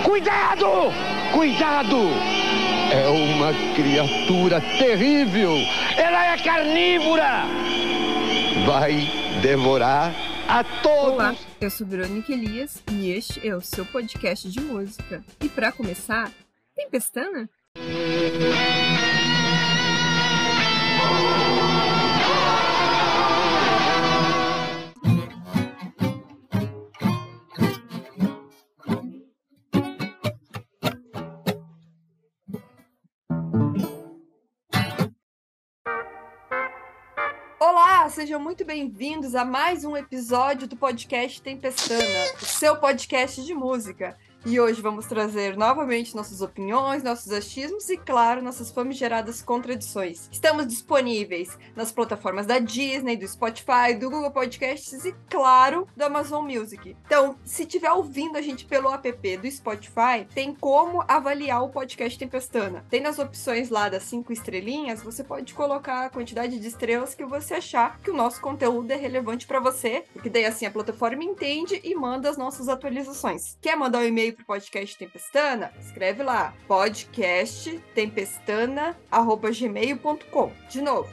Cuidado! Cuidado! É uma criatura terrível! Ela é carnívora! Vai devorar a todos! Olá, eu sou Verônica Elias e este é o seu podcast de música. E para começar, tem pestana? Olá, sejam muito bem-vindos a mais um episódio do podcast Tem Pestana, o seu podcast de música. E hoje vamos trazer novamente nossas opiniões, nossos achismos e, claro, nossas famigeradas contradições. Estamos disponíveis nas plataformas da Disney, do Spotify, do Google Podcasts e, claro, do Amazon Music. Então, se estiver ouvindo a gente pelo app do Spotify, tem como avaliar o podcast Tem Pestana. Tem nas opções lá das 5 estrelinhas, você pode colocar a quantidade de estrelas que você achar que o nosso conteúdo é relevante para você, porque daí assim a plataforma entende e manda as nossas atualizações. Quer mandar um e-mail pro podcast Tempestana? Escreve lá, podcasttempestana@gmail.com. De novo,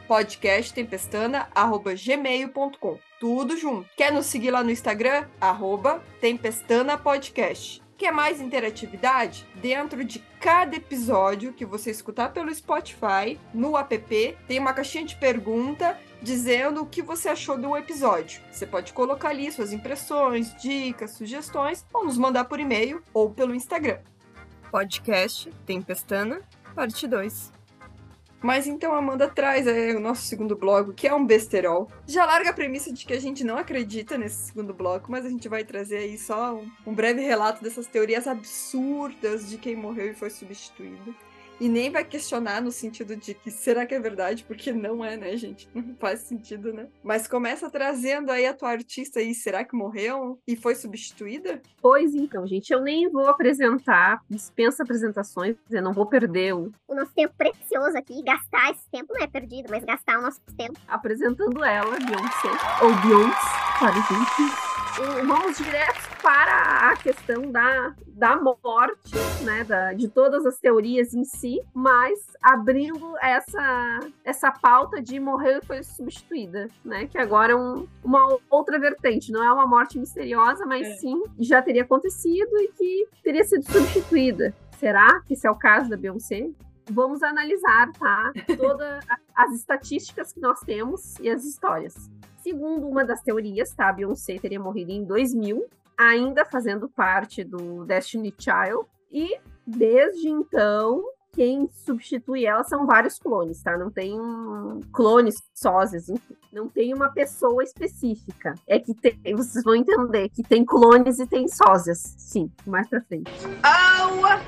podcasttempestana@gmail.com. Tudo junto. Quer nos seguir lá no Instagram? @TempestanaPodcast. Quer mais interatividade? Dentro de cada episódio que você escutar pelo Spotify, no app, tem uma caixinha de pergunta dizendo o que você achou do episódio. Você pode colocar ali suas impressões, dicas, sugestões, ou nos mandar por e-mail ou pelo Instagram. Podcast Tempestana, parte 2. Mas então, Amanda, traz o nosso segundo bloco, que é um besterol. Já larga a premissa de que a gente não acredita nesse segundo bloco, mas a gente vai trazer aí só um breve relato dessas teorias absurdas de quem morreu e foi substituído. E nem vai questionar no sentido de que será que é verdade? Porque não é, né, gente? Não faz sentido, né? Mas começa trazendo aí a tua artista aí, será que morreu e foi substituída? Pois então, gente, eu nem vou apresentar, dispensa apresentações, eu não vou perder o nosso tempo precioso aqui, gastar esse tempo não é perdido, mas gastar o nosso tempo. Apresentando ela, Beyoncé, ou Beyoncé, para gente. Vamos direto para a questão da morte, né, de todas as teorias em si, mas abrindo essa pauta de morreu e foi substituída, né, que agora é uma outra vertente, não é uma morte misteriosa, mas sim já teria acontecido e que teria sido substituída. Será que esse é o caso da Beyoncé? Vamos analisar, tá, todas as estatísticas que nós temos e as histórias. Segundo uma das teorias, tá, a Beyoncé teria morrido em 2000, ainda fazendo parte do Destiny Child, e desde então, quem substitui ela são vários clones, tá? Não tem clones sósias, enfim. Não tem uma pessoa específica. É que vocês vão entender que tem clones e tem sósias, sim, mais pra frente. Oh my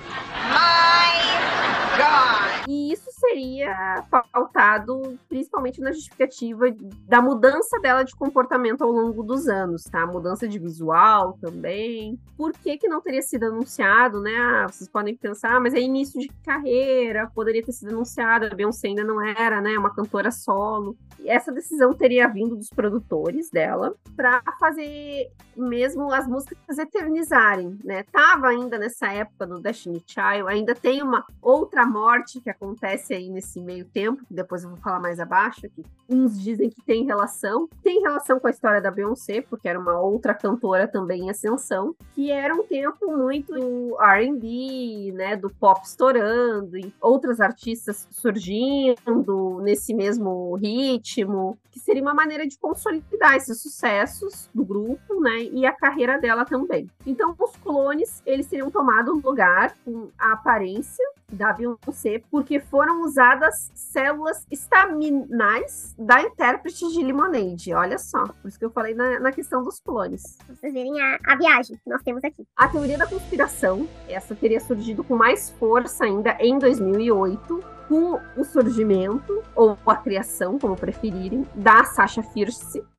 God! E isso seria pautado principalmente na justificativa da mudança dela de comportamento ao longo dos anos, tá? Mudança de visual também. Por que não teria sido anunciado, né? Vocês podem pensar, mas é início de carreira, poderia ter sido anunciado, a Beyoncé ainda não era, né? Uma cantora solo. E essa decisão teria vindo dos produtores dela para fazer mesmo as músicas eternizarem, né? Tava ainda nessa época do Destiny Child, ainda tem uma outra morte que acontece aí nesse meio tempo, que depois eu vou falar mais abaixo, que uns dizem que tem relação com a história da Beyoncé, porque era uma outra cantora também em ascensão, que era um tempo muito do R&B, né, do pop estourando, e outras artistas surgindo nesse mesmo ritmo, que seria uma maneira de consolidar esses sucessos do grupo, né, e a carreira dela também. Então, os clones, eles teriam tomado lugar com a aparência da Beyoncé, porque foram usadas células estaminais da intérprete de Lemonade. Olha só, por isso que eu falei na questão dos clones. Vocês verem a viagem que nós temos aqui. A teoria da conspiração, essa teria surgido com mais força ainda em 2008, com o surgimento, ou a criação, como preferirem, da Sasha Fierce,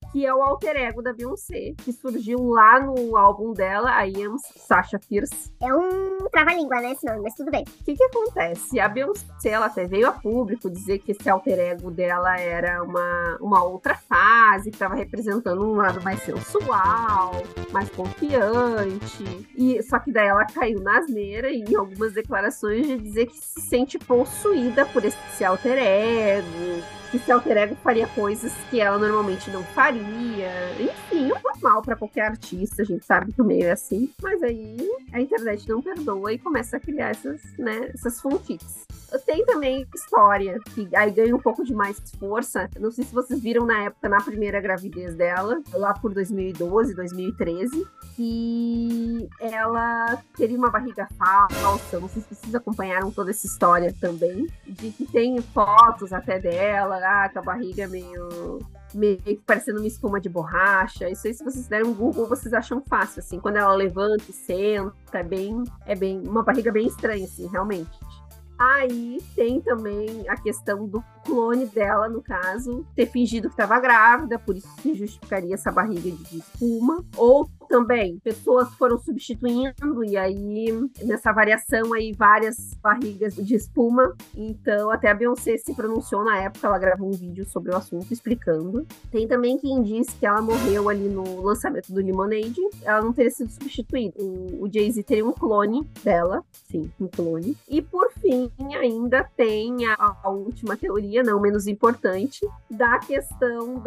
que é o alter ego da Beyoncé, que surgiu lá no álbum dela, I Am Sasha Fierce. É um trava-língua, né, esse nome, mas tudo bem. O que acontece? A Beyoncé, ela até veio a público dizer que esse alter ego dela era uma outra fase, que estava representando um lado mais sensual, mais confiante. Só que daí ela caiu na asneira e em algumas declarações de dizer que se sente possuída por esse alter ego, que esse alter ego faria coisas que ela normalmente não faria. Enfim, é normal para qualquer artista, a gente sabe que o meio é assim. Mas aí a internet não perdoa e começa a criar essas fanfics. Tem também história, que aí ganha um pouco de mais força. Não sei se vocês viram na época, na primeira gravidez dela, lá por 2012, 2013, que ela teria uma barriga falsa. Não sei se vocês acompanharam toda essa história também, de que tem fotos até dela, com a barriga meio que parecendo uma espuma de borracha. Isso aí, se vocês derem um Google, vocês acham fácil, assim. Quando ela levanta e senta, é bem uma barriga bem estranha, assim, realmente. Aí tem também a questão do clone dela, no caso, ter fingido que estava grávida, por isso se justificaria essa barriga de espuma. Ou também, pessoas foram substituindo, e aí, nessa variação aí, várias barrigas de espuma. Então, até a Beyoncé se pronunciou na época, ela gravou um vídeo sobre o assunto, explicando. Tem também quem diz que ela morreu ali no lançamento do Lemonade, ela não teria sido substituída. O Jay-Z teria um clone dela, sim, um clone. E, por fim, ainda tem a última teoria, não menos importante, da questão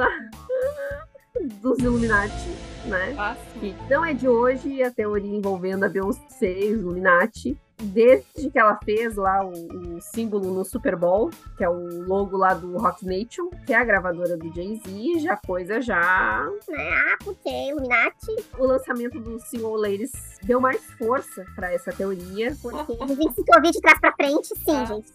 dos Illuminati, né? Que não é de hoje a teoria envolvendo a Beyoncé e os Illuminati. Desde que ela fez lá o símbolo no Super Bowl, que é o logo lá do Rock Nation, que é a gravadora do Jay-Z, porque Illuminati. O lançamento do Single Ladies deu mais força pra essa teoria. Porque dizem que se ouvir de trás pra frente, sim, gente.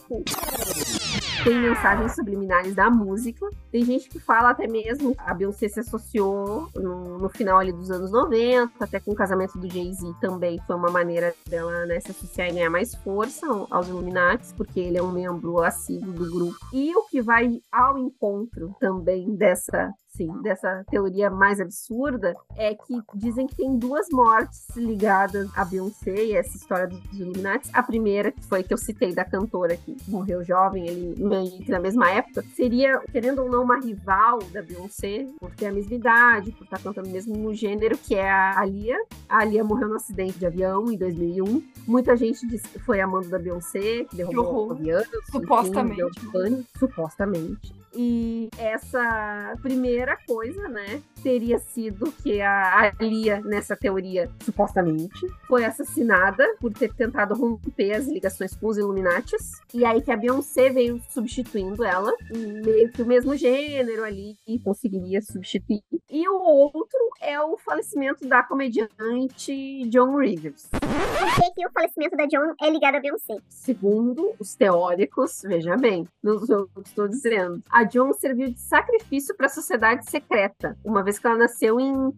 Sim. Tem mensagens subliminares da música. Tem gente que fala até mesmo, a Beyoncé se associou no final ali dos anos 90, até com o casamento do Jay-Z também foi uma maneira dela, né, se associar e ganhar mais força aos Illuminati, porque ele é um membro assíduo do grupo. E o que vai ao encontro também dessa teoria mais absurda, é que dizem que tem 2 mortes ligadas a Beyoncé e essa história dos Illuminati. A primeira, que foi que eu citei da cantora que morreu jovem, ele na mesma época, seria, querendo ou não, uma rival da Beyoncé, por ter a mesma idade, por estar cantando o mesmo gênero, que é a Aaliyah. A Aaliyah morreu num acidente de avião em 2001. Muita gente disse que foi amando da Beyoncé, que derrubou o avião. Supostamente. Supostamente. E essa primeira coisa, né, teria sido que a Aaliyah, nessa teoria, supostamente, foi assassinada por ter tentado romper as ligações com os Illuminatis. E aí que a Beyoncé veio substituindo ela, meio que o mesmo gênero ali, e conseguiria substituir. E o outro é o falecimento da comediante Joan Rivers. Por que o falecimento da Joan é ligado a Beyoncé? Segundo os teóricos, veja bem, não sou eu que estou dizendo, a Joan serviu de sacrifício para a sociedade secreta, uma vez que ela nasceu em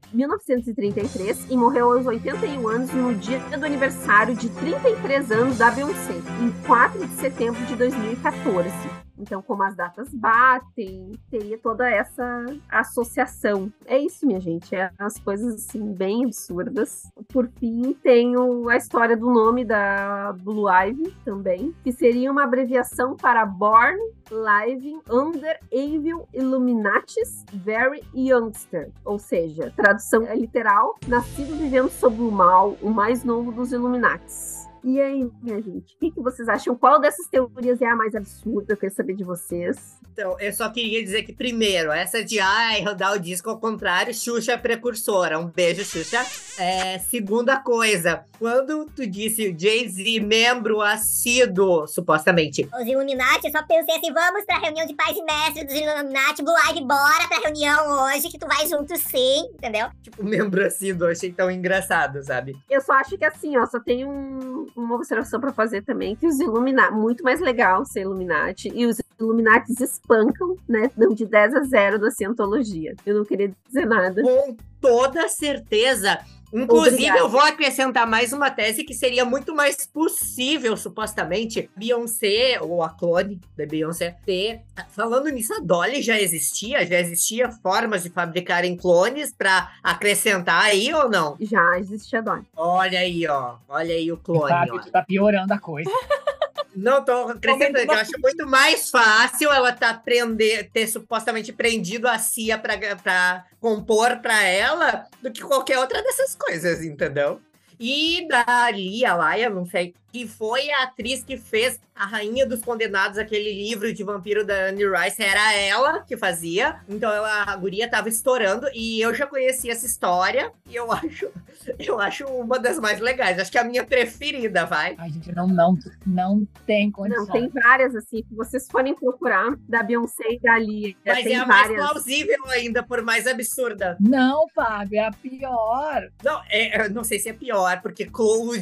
1933 e morreu aos 81 anos no dia do aniversário de 33 anos da Beyoncé, em 4 de setembro de 2014. Então, como as datas batem, teria toda essa associação. É isso, minha gente. É as coisas, assim, bem absurdas. Por fim, tem a história do nome da Blue Ivy também, que seria uma abreviação para Born Living Under Evil Illuminatis Very Youngster. Ou seja, tradução literal, nascido vivendo sob o mal, o mais novo dos Illuminatis. E aí, minha gente, o que vocês acham? Qual dessas teorias é a mais absurda? Eu quero saber de vocês. Então, eu só queria dizer que, primeiro, essa de rodar o disco ao contrário, Xuxa é precursora. Um beijo, Xuxa. Segunda coisa, quando tu disse Jay-Z, membro assíduo, supostamente. Os Illuminati, eu só pensei assim, vamos pra reunião de pais e mestres dos Illuminati, Blue Ivy, bora pra reunião hoje, que tu vai junto sim, entendeu? Tipo, membro assíduo, achei tão engraçado, sabe? Eu só acho que assim, ó, só tem uma observação pra fazer também, que os Illuminati, muito mais legal ser Illuminati, e os Illuminatis espancam, né, dão de 10 a 0 na cientologia. Eu não queria dizer nada. Com toda certeza, Inclusive, Obrigada. eu vou acrescentar mais uma tese que seria muito mais possível, supostamente, Beyoncé, ou a clone da Beyoncé, ter... Falando nisso, a Dolly já existia formas de fabricarem clones pra acrescentar aí ou não? Já existia Dolly. Olha aí, ó. Olha aí o clone, Fábio, ó. tu tá piorando a coisa. Não tô acrescentando, eu acho muito mais fácil ela ter supostamente prendido a Cia pra compor pra ela do que qualquer outra dessas coisas, entendeu? E da Lia Laia, não sei, que foi a atriz que fez A Rainha dos Condenados, aquele livro de vampiro da Anne Rice, era ela que fazia. Então a guria tava estourando e eu já conhecia essa história e eu acho uma das mais legais. Acho que é a minha preferida, vai. Ai, gente, não tem condição. Não, tem várias, assim, que vocês forem procurar, da Beyoncé e da Lia. Mas tem é a mais várias. plausível ainda, por mais absurda. Não, Fábio, é a pior. Não, eu não sei se é pior, porque o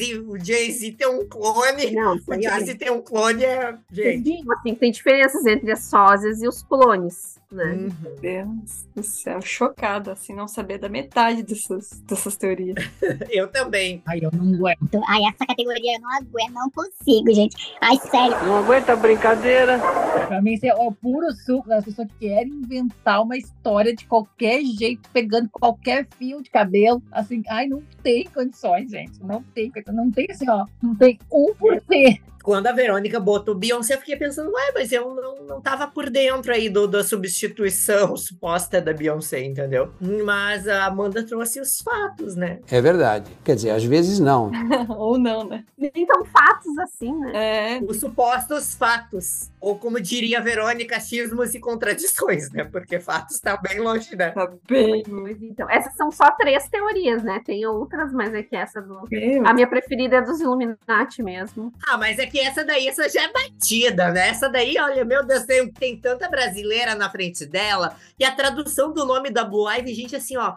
Jay-Z tem um clone. Não, O foi Jay-Z tem um clone, gente. assim, tem diferenças entre as sósias e os clones, né? Uhum. Deus do céu, chocada, assim, não saber da metade dessas teorias. Eu também. Ai, eu não aguento. Ai, essa categoria eu não aguento, não consigo, gente. Ai, sério. Não aguenta a brincadeira. Pra mim, isso é o puro suco das pessoas que querem inventar uma história de qualquer jeito, pegando qualquer fio de cabelo. Assim, ai, não tem condições, gente. Não tem assim, ó. Não tem 1%. Quando a Verônica botou Beyoncé, eu fiquei pensando, ué, mas eu não tava por dentro aí da substituição suposta da Beyoncé, entendeu? Mas a Amanda trouxe os fatos, né? É verdade. Quer dizer, às vezes não. Ou não, né? Nem tão fatos assim, né? É, Os supostos fatos. Ou como diria a Verônica, achismos e contradições, né? Porque fatos tá bem longe, né? tá bem. Pois então, essas são só 3 teorias, né? Tem outras, mas é que essa Meu. a minha preferida é dos Illuminati mesmo. Ah, mas é que essa já é batida, né? Essa daí, olha, meu Deus, tem tanta brasileira na frente dela. E a tradução do nome da Blue Ivy, gente, assim, ó,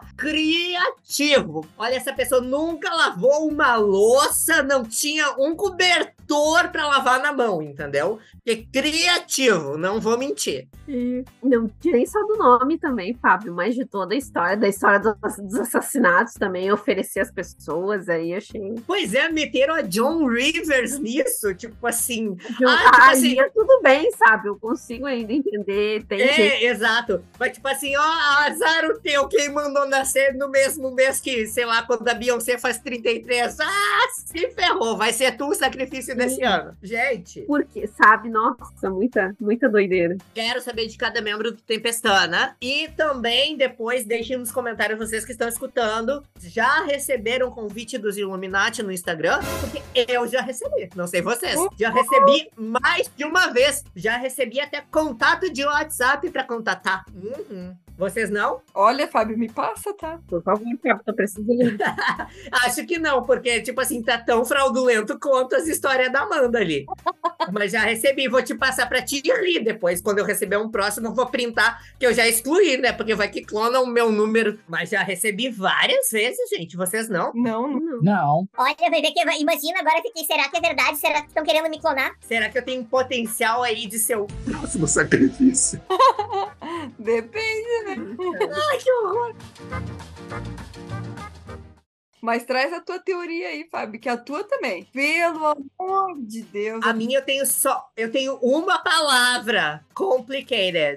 criativo. Olha, essa pessoa nunca lavou uma louça, não tinha um cobertor pra lavar na mão, entendeu? Porque criativo, não vou mentir. E não nem só do nome também, Fábio, mas de toda a história, da história dos assassinatos também, oferecer às pessoas, aí achei. Pois é, meteram a John Rivers nisso, tipo assim. tipo Aí é tudo bem, sabe? Eu consigo ainda entender. Tem gente. Exato. Mas tipo assim, ó, azar o teu, quem mandou nascer no mesmo mês que, sei lá, quando a Beyoncé faz 33. Ah, se ferrou, vai ser tu o sacrifício desse ano. Gente. Porque, sabe? Nossa, muita doideira. Quero saber de cada membro do Tempestana. E também, depois, deixem nos comentários vocês que estão escutando. Já receberam convite dos Illuminati no Instagram? Porque eu já recebi. Não sei vocês. Já recebi mais de uma vez. Já recebi até contato de WhatsApp pra contatar. Vocês não? Olha, Fábio, me passa, tá? Por favor, Fábio, tô precisando. Acho que não, porque, tipo assim, tá tão fraudulento quanto as histórias da Amanda ali. Mas já recebi, vou te passar pra ti rir depois. Quando eu receber um próximo, eu vou printar, que eu já excluí, né? Porque vai que clona o meu número. Mas já recebi várias vezes, gente. Vocês não? Não. Não. Olha, vai ver que imagina agora que será que é verdade? Será que estão querendo me clonar? Será que eu tenho potencial aí de ser o Próximo sacrifício. Depende, né? Ai, que horror! Mas traz a tua teoria aí, Fábio, que a tua também. Pelo amor de Deus. A minha eu tenho uma palavra. Complicated.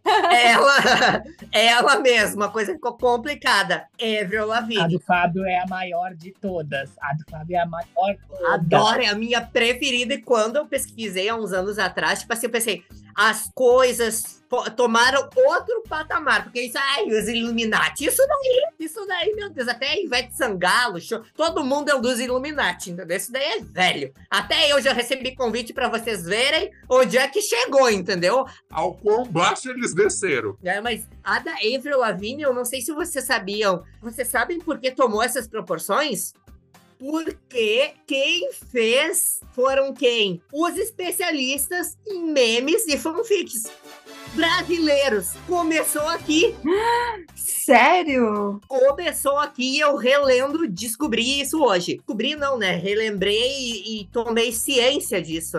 Ela mesma, a coisa ficou complicada. Avril A Lavigne. do Fábio é a maior de todas. A do Fábio é a maior de todas. Adoro, é a minha preferida. E quando eu pesquisei há uns anos atrás, tipo assim, eu pensei, as coisas tomaram outro patamar. Porque isso, os Illuminati, isso daí, meu Deus, até a Ivete Sangalo, todo mundo é um dos Illuminati, entendeu? Isso daí é velho. Até eu já recebi convite pra vocês verem onde é que chegou, entendeu? Ao quão baixo eles desceram. Mas a da Avril Lavigne, eu não sei se vocês sabiam. Vocês sabem por que tomou essas proporções? Porque quem fez foram quem? Os especialistas em memes e fanfics brasileiros. Começou aqui. Sério? Começou aqui, eu relendo, descobri isso hoje. Descobri não, né? Relembrei e tomei ciência disso, né?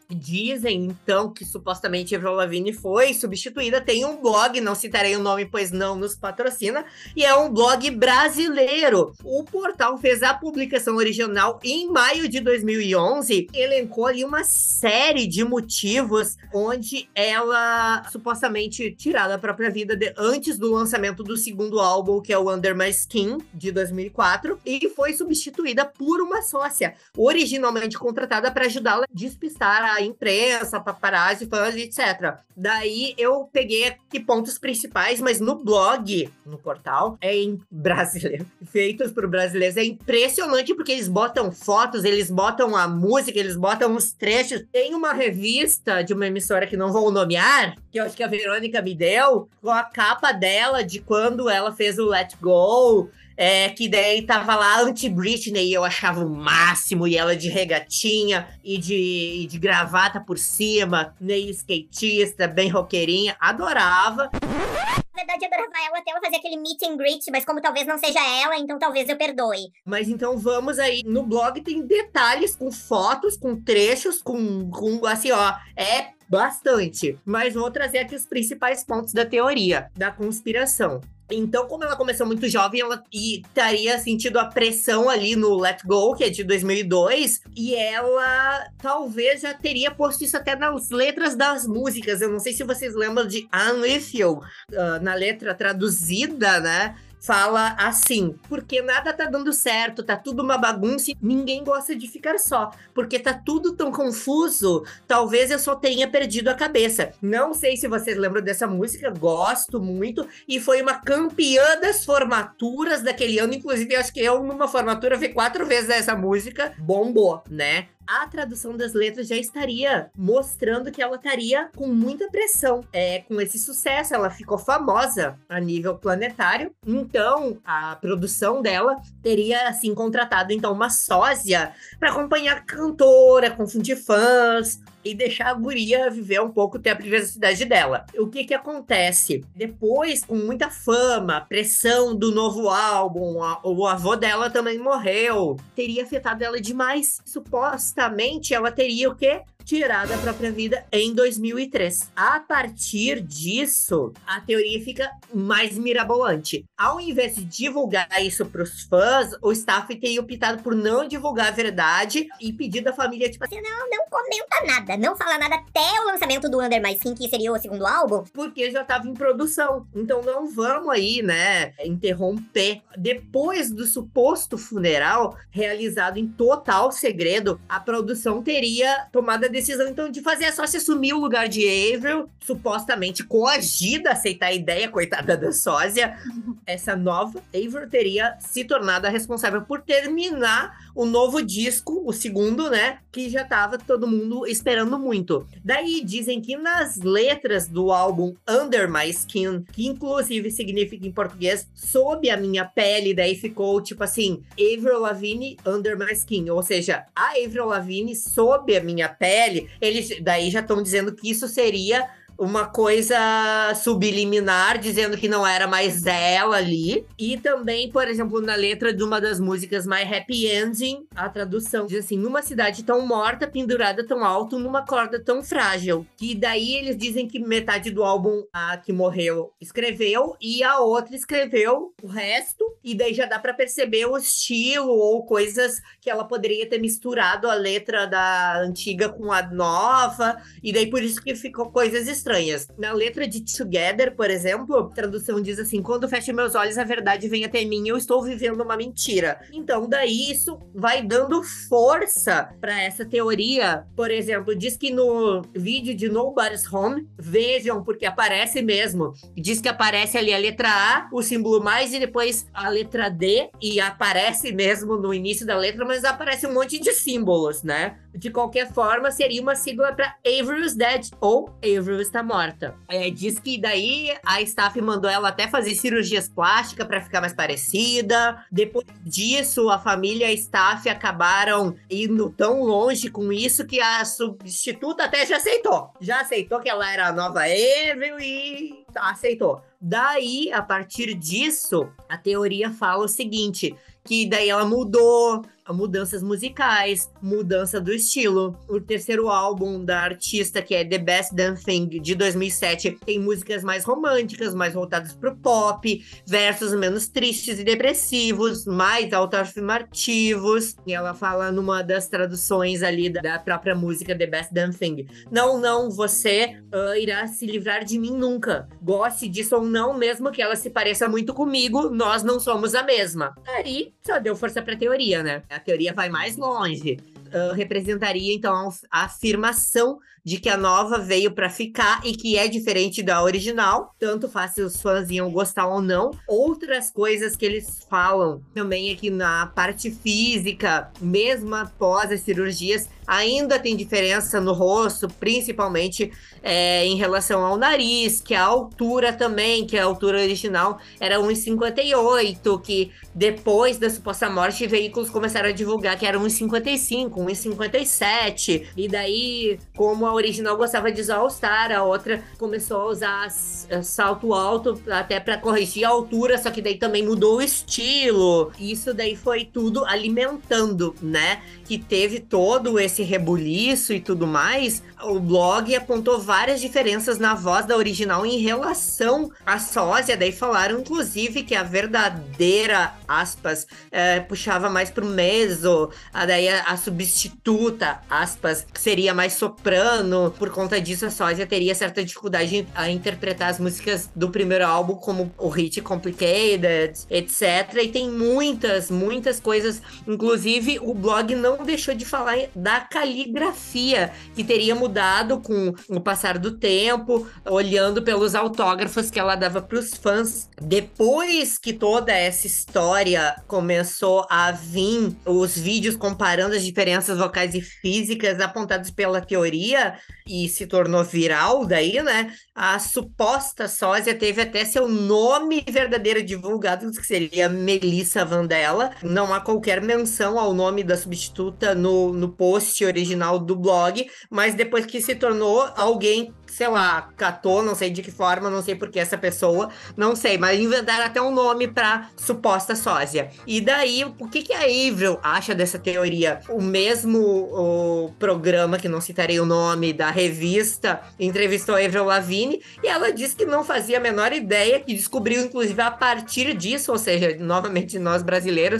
Dizem, então, que supostamente Avril Lavigne foi substituída. Tem um blog, não citarei o nome, pois não nos patrocina, e é um blog brasileiro. O portal fez a publicação original em maio de 2011, elencou ali uma série de motivos onde ela supostamente tirada a própria vida antes do lançamento do segundo álbum, que é o Under My Skin, de 2004, e foi substituída por uma sócia, originalmente contratada para ajudá-la a despistar a imprensa, paparazzi, fãs, etc. Daí eu peguei aqui pontos principais, mas no blog, no portal, é em brasileiro, feitos por brasileiros. É impressionante porque eles botam fotos, eles botam a música, eles botam os trechos. Tem uma revista de uma emissora que não vou nomear, que eu acho que a Verônica me deu, com a capa dela de quando ela fez o Let Go, que daí tava lá anti-Britney, e eu achava o máximo, e ela de regatinha e de gravata por cima, meio skatista, bem roqueirinha, adorava. Na verdade, eu adorava ela até ela fazer aquele meet and greet, mas como talvez não seja ela, então talvez eu perdoe. Mas então vamos aí, no blog tem detalhes com fotos, com trechos, com assim, ó, é bastante. Mas vou trazer aqui os principais pontos da teoria da conspiração. Então, como ela começou muito jovem, ela teria sentido a pressão ali no Let Go, que é de 2002, e ela talvez já teria posto isso até nas letras das músicas. Eu não sei se vocês lembram de I'm With You, na letra traduzida, né? Fala assim, porque nada tá dando certo, tá tudo uma bagunça e ninguém gosta de ficar só, porque tá tudo tão confuso, talvez eu só tenha perdido a cabeça. Não sei se vocês lembram dessa música, gosto muito, e foi uma campeã das formaturas daquele ano, inclusive acho que eu numa formatura vi 4 vezes essa música, bombou, né? A tradução das letras já estaria mostrando que ela estaria com muita pressão. Com esse sucesso, ela ficou famosa a nível planetário. Então, a produção dela teria, assim, contratado, então, uma sósia para acompanhar a cantora, confundir fãs e deixar a guria viver um pouco, ter a privacidade dela. O que acontece? Depois, com muita fama, pressão do novo álbum, o avô dela também morreu. Teria afetado ela demais. Supostamente, ela teria o quê? Tirada a própria vida em 2003. A partir disso, a teoria fica mais mirabolante. Ao invés de divulgar isso para os fãs, o staff teria optado por não divulgar a verdade e pedido à família, tipo assim, não comenta nada, não fala nada até o lançamento do Under My Skin, que seria o segundo álbum. Porque já estava em produção. Então não vamos aí, né, interromper. Depois do suposto funeral, realizado em total segredo, a produção teria tomado a decisão, então, de fazer a sócia assumir o lugar de Avril, supostamente coagida a aceitar a ideia, coitada da sósia. Essa nova Avril teria se tornado a responsável por terminar o novo disco, o segundo, né, que já tava todo mundo esperando muito. Daí dizem que nas letras do álbum Under My Skin, que inclusive significa em português sob a minha pele, daí ficou tipo assim, Avril Lavigne Under My Skin, ou seja, a Avril Lavigne sob a minha pele. Eles daí já estão dizendo que isso seria uma coisa subliminar, dizendo que não era mais ela ali. E também, por exemplo, na letra de uma das músicas My Happy Ending, a tradução diz assim, numa cidade tão morta, pendurada tão alto, numa corda tão frágil. Que daí eles dizem que metade do álbum, a que morreu, escreveu, e a outra escreveu o resto. E daí já dá pra perceber o estilo ou coisas que ela poderia ter misturado a letra da antiga com a nova. E daí por isso que ficou coisas estranhas. Na letra de Together, por exemplo, a tradução diz assim, quando fecho meus olhos, a verdade vem até mim, eu estou vivendo uma mentira. Então, daí isso vai dando força para essa teoria. Por exemplo, diz que no vídeo de Nobody's Home, vejam, porque aparece mesmo, diz que aparece ali a letra A, o símbolo mais, e depois a letra D, e aparece mesmo no início da letra, mas aparece um monte de símbolos, né? De qualquer forma, seria uma sigla para Avril's Dead, ou Avril está morta. Diz que daí a staff mandou ela até fazer cirurgias plásticas para ficar mais parecida. Depois disso, a família e a staff acabaram indo tão longe com isso que a substituta até já aceitou. Já aceitou que ela era a nova Avril e aceitou. Daí, a partir disso, a teoria fala o seguinte, que daí ela mudou, mudanças musicais, mudança do estilo. O terceiro álbum da artista, que é The Best Damn Thing, de 2007, tem músicas mais românticas, mais voltadas pro pop, versos menos tristes e depressivos, mais autoafirmativos. E ela fala numa das traduções ali da própria música The Best Damn Thing: não, você irá se livrar de mim nunca. Goste disso ou não, mesmo que ela se pareça muito comigo, nós não somos a mesma. Aí só deu força pra teoria, né? A teoria vai mais longe. Representaria, então, a afirmação de que a nova veio para ficar e que é diferente da original. Tanto faz se os fãs iam gostar ou não. Outras coisas que eles falam também aqui na parte física, mesmo após as cirurgias, ainda tem diferença no rosto, principalmente em relação ao nariz, que a altura também, que a altura original era 1,58, que depois da suposta morte, veículos começaram a divulgar que era 1,55, 1,57, e daí, como a original gostava de usar All-Star, a outra começou a usar salto alto até para corrigir a altura, só que daí também mudou o estilo. Isso daí foi tudo alimentando, né? Que teve todo esse rebuliço e tudo mais. O blog apontou várias diferenças na voz da original em relação à sósia. Daí falaram, inclusive, que a verdadeira, aspas, puxava mais pro mezzo. Daí a substituta, aspas, seria mais soprano. Por conta disso, a sósia teria certa dificuldade a interpretar as músicas do primeiro álbum, como o hit Complicated, etc. E tem muitas coisas. Inclusive, o blog não deixou de falar da caligrafia, que teria mudado com o passar do tempo, olhando pelos autógrafos que ela dava para os fãs. Depois que toda essa história começou a vir, os vídeos comparando as diferenças vocais e físicas apontados pela teoria, e se tornou viral daí, né? A suposta sósia teve até seu nome verdadeiro divulgado, que seria Melissa Vandella. Não há qualquer menção ao nome da substituta no post original do blog, mas depois que se tornou, alguém, sei lá, catou, não sei de que forma, não sei por que essa pessoa, não sei, mas inventaram até um nome pra suposta sósia. E daí, o que a Avril acha dessa teoria? O mesmo programa, que não citarei o nome, da revista, entrevistou a Avril Lavigne, e ela disse que não fazia a menor ideia, que descobriu, inclusive, a partir disso, ou seja, novamente nós brasileiros,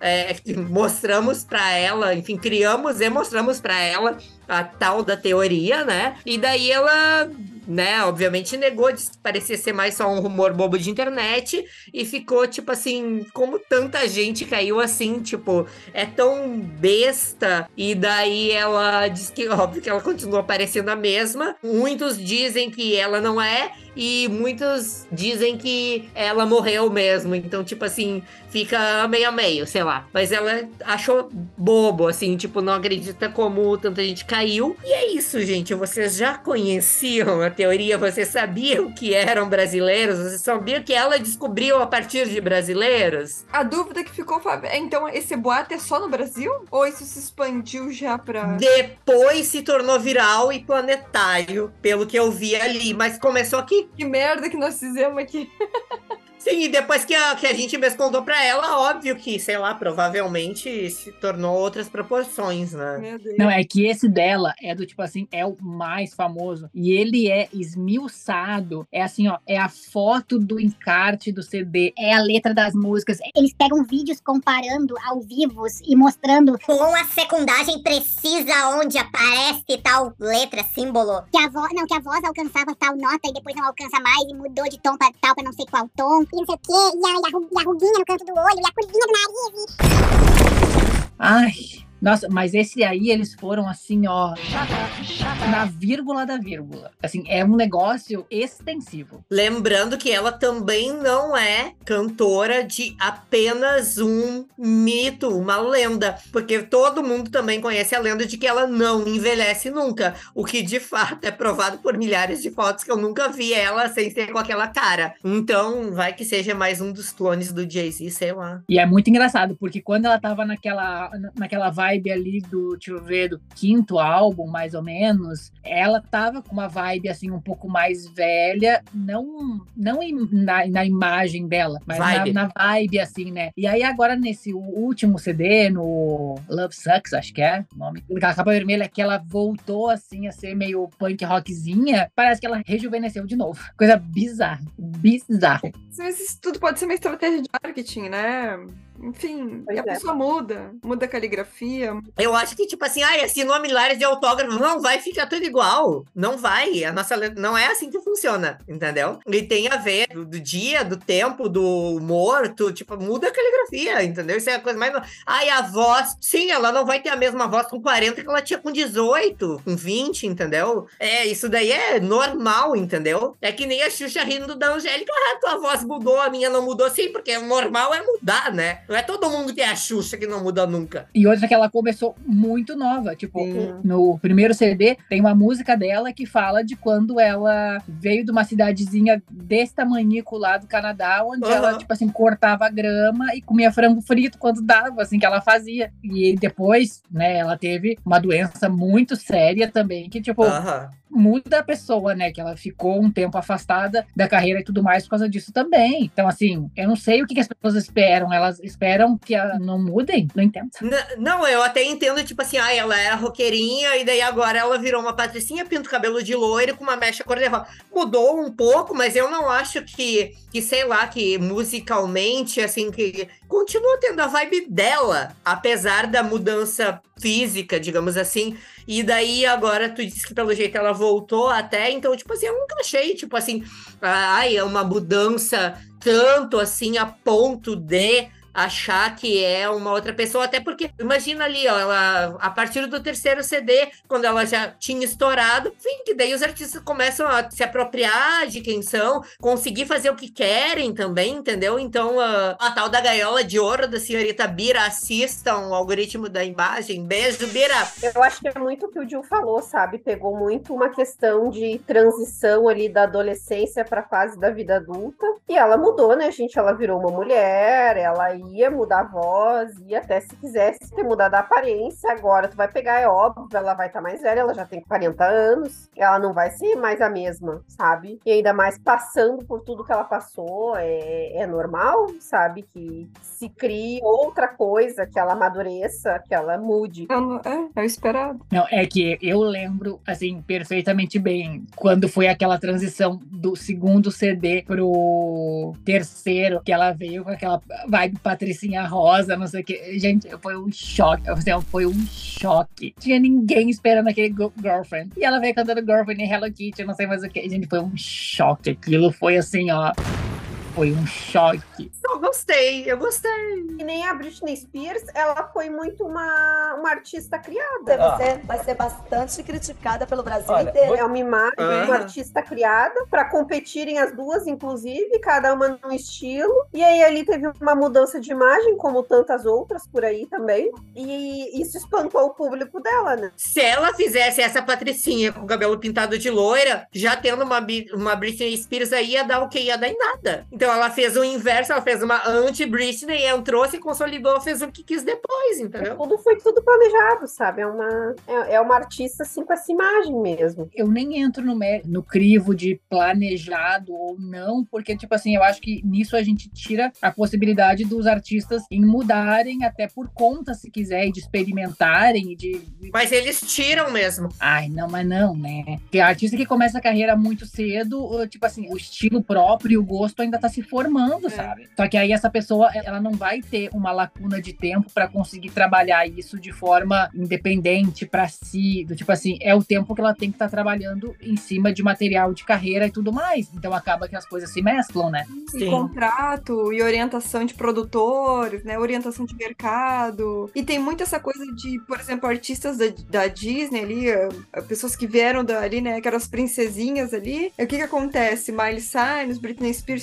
mostramos pra ela, enfim, criamos e mostramos pra ela a tal da teoria, né? E daí ela, né, obviamente negou, disse que parecia ser mais só um rumor bobo de internet, e ficou, tipo assim, como tanta gente caiu assim, tipo, é tão besta. E daí ela disse que, óbvio, que ela continua parecendo a mesma. Muitos dizem que ela não é, e muitos dizem que ela morreu mesmo. Então, tipo assim, fica meio a meio, sei lá. Mas ela achou bobo, assim, tipo, não acredita como tanta gente caiu. E é isso, gente. Vocês já conheciam a teoria? Vocês sabiam que eram brasileiros? Vocês sabiam que ela descobriu a partir de brasileiros? A dúvida que ficou, Fábio, então esse boato é só no Brasil? Ou isso se expandiu já pra... Depois se tornou viral e planetário, pelo que eu vi ali. Mas começou aqui. Que merda que nós fizemos aqui. Sim, e depois que a gente mesmo contou pra ela, óbvio que, sei lá, provavelmente se tornou outras proporções, né? Meu Deus. Não, é que esse dela é do tipo assim, é o mais famoso. E ele é esmiuçado. É assim, ó, é a foto do encarte do CD, é a letra das músicas. Eles pegam vídeos comparando ao vivo e mostrando com a secundagem precisa onde aparece tal letra, símbolo. Que a voz alcançava tal nota e depois não alcança mais e mudou de tom pra tal, pra não sei qual tom. E não sei o quê, e a ruguinha no canto do olho, e a curvinha do nariz. Ai, nossa, mas esse aí eles foram assim, ó, na vírgula da vírgula. Assim, é um negócio extensivo. Lembrando que ela também não é cantora de apenas um mito, uma lenda, porque todo mundo também conhece a lenda de que ela não envelhece nunca, o que de fato é provado por milhares de fotos que eu nunca vi ela sem ser com aquela cara. Então, vai que seja mais um dos clones do Jay-Z, sei lá. E é muito engraçado, porque quando ela tava naquela vibe vibe ali deixa eu ver, do 5º álbum, mais ou menos, ela tava com uma vibe, assim, um pouco mais velha, não na imagem dela, mas na vibe, assim, né? E aí agora nesse último CD, no Love Sucks, acho que é o nome, aquela capa vermelha, que ela voltou, assim, a ser meio punk rockzinha, parece que ela rejuvenesceu de novo. Coisa bizarra. Mas isso tudo pode ser uma estratégia de marketing, né? Enfim, Pois e a pessoa muda a caligrafia. Eu acho que, tipo assim, assinou milhares de autógrafos, não vai ficar tudo igual. Não vai. A nossa letra não é assim que funciona, entendeu? E tem a ver do dia, do tempo, do humor, tipo, muda a caligrafia, entendeu? Isso é a coisa mais... a voz, sim, ela não vai ter a mesma voz com 40 que ela tinha com 18, com 20, entendeu? Isso daí é normal, entendeu? É que nem a Xuxa rindo da Angélica, tua voz mudou, a minha não mudou, sim, porque o normal é mudar, né? Não é todo mundo que é a Xuxa que não muda nunca. E outra que ela começou muito nova. Tipo, no primeiro CD, tem uma música dela que fala de quando ela veio de uma cidadezinha desse tamanhico lá do Canadá, onde ela, tipo assim, cortava grama e comia frango frito quando dava, assim, que ela fazia. E depois, né, ela teve uma doença muito séria também, que, tipo... muda a pessoa, né? Que ela ficou um tempo afastada da carreira e tudo mais por causa disso também. Então, assim, eu não sei o que as pessoas esperam. Elas esperam que não mudem? Não entendo. Não, eu até entendo, tipo assim, ela era roqueirinha e daí agora ela virou uma patricinha, pinta o cabelo de loiro com uma mecha cor-de-rosa. Mudou um pouco, mas eu não acho que sei lá, que musicalmente, assim, que continua tendo a vibe dela, apesar da mudança física, digamos assim. E daí agora tu disse que pelo jeito ela voltou até, então, tipo assim, eu nunca achei, tipo assim, é uma mudança tanto assim a ponto de achar que é uma outra pessoa, até porque, imagina ali, ó, ela, a partir do terceiro CD, quando ela já tinha estourado, enfim, que daí os artistas começam a se apropriar de quem são, conseguir fazer o que querem também, entendeu? Então, a tal da gaiola de ouro da senhorita Bira, assistam o algoritmo da imagem. Beijo, Bira! Eu acho que é muito o que o Gil falou, sabe? Pegou muito uma questão de transição ali da adolescência para a fase da vida adulta, e ela mudou, né, gente? Ela virou uma mulher, ela ia mudar a voz, e até se quisesse ter mudado a aparência, agora tu vai pegar, é óbvio, ela vai estar mais velha, ela já tem 40 anos, ela não vai ser mais a mesma, sabe? E ainda mais passando por tudo que ela passou, é normal, sabe? Que se crie outra coisa, que ela amadureça, que ela mude. É o esperado. Não, é que eu lembro, assim, perfeitamente bem, quando foi aquela transição do segundo CD pro terceiro, que ela veio com aquela vibe Patricinha Rosa, não sei o que. Gente, foi um choque. Foi um choque. Tinha ninguém esperando aquele Girlfriend. E ela veio cantando Girlfriend em Hello Kitty, não sei mais o que. Gente, foi um choque. Aquilo foi assim, ó. Foi um choque. Eu gostei. E nem a Britney Spears, ela foi muito uma artista criada. Você vai ser bastante criticada pelo Brasil inteiro. É uma imagem, uma artista criada, para competirem as duas, inclusive, cada uma num estilo. E aí ali teve uma mudança de imagem, como tantas outras por aí também. E isso espantou o público dela, né? Se ela fizesse essa Patricinha com o cabelo pintado de loira, já tendo uma Britney Spears aí, ia dar o que? Ia dar em nada. Então ela fez o inverso, ela fez uma anti-Britney, entrou, se consolidou, fez o que quis depois, entendeu? Foi tudo planejado, sabe? É uma artista, assim, com essa imagem mesmo. Eu nem entro no crivo de planejado ou não, porque, tipo assim, eu acho que nisso a gente tira a possibilidade dos artistas em mudarem até por conta, se quiser, e de experimentarem e de... Mas eles tiram mesmo. Ai, não, mas não, né? Porque a artista que começa a carreira muito cedo, tipo assim, o estilo próprio e o gosto ainda tá se formando, sabe? Só que aí essa pessoa, ela não vai ter uma lacuna de tempo pra conseguir trabalhar isso de forma independente pra si, do tipo assim, é o tempo que ela tem que estar trabalhando em cima de material de carreira e tudo mais. Então acaba que as coisas se mesclam, né? E contrato, e orientação de produtores, né? Orientação de mercado. E tem muito essa coisa de, por exemplo, artistas da Disney ali, pessoas que vieram dali, né? Que eram as princesinhas ali. E o que acontece? Miley Cyrus, Britney Spears, o que acontece?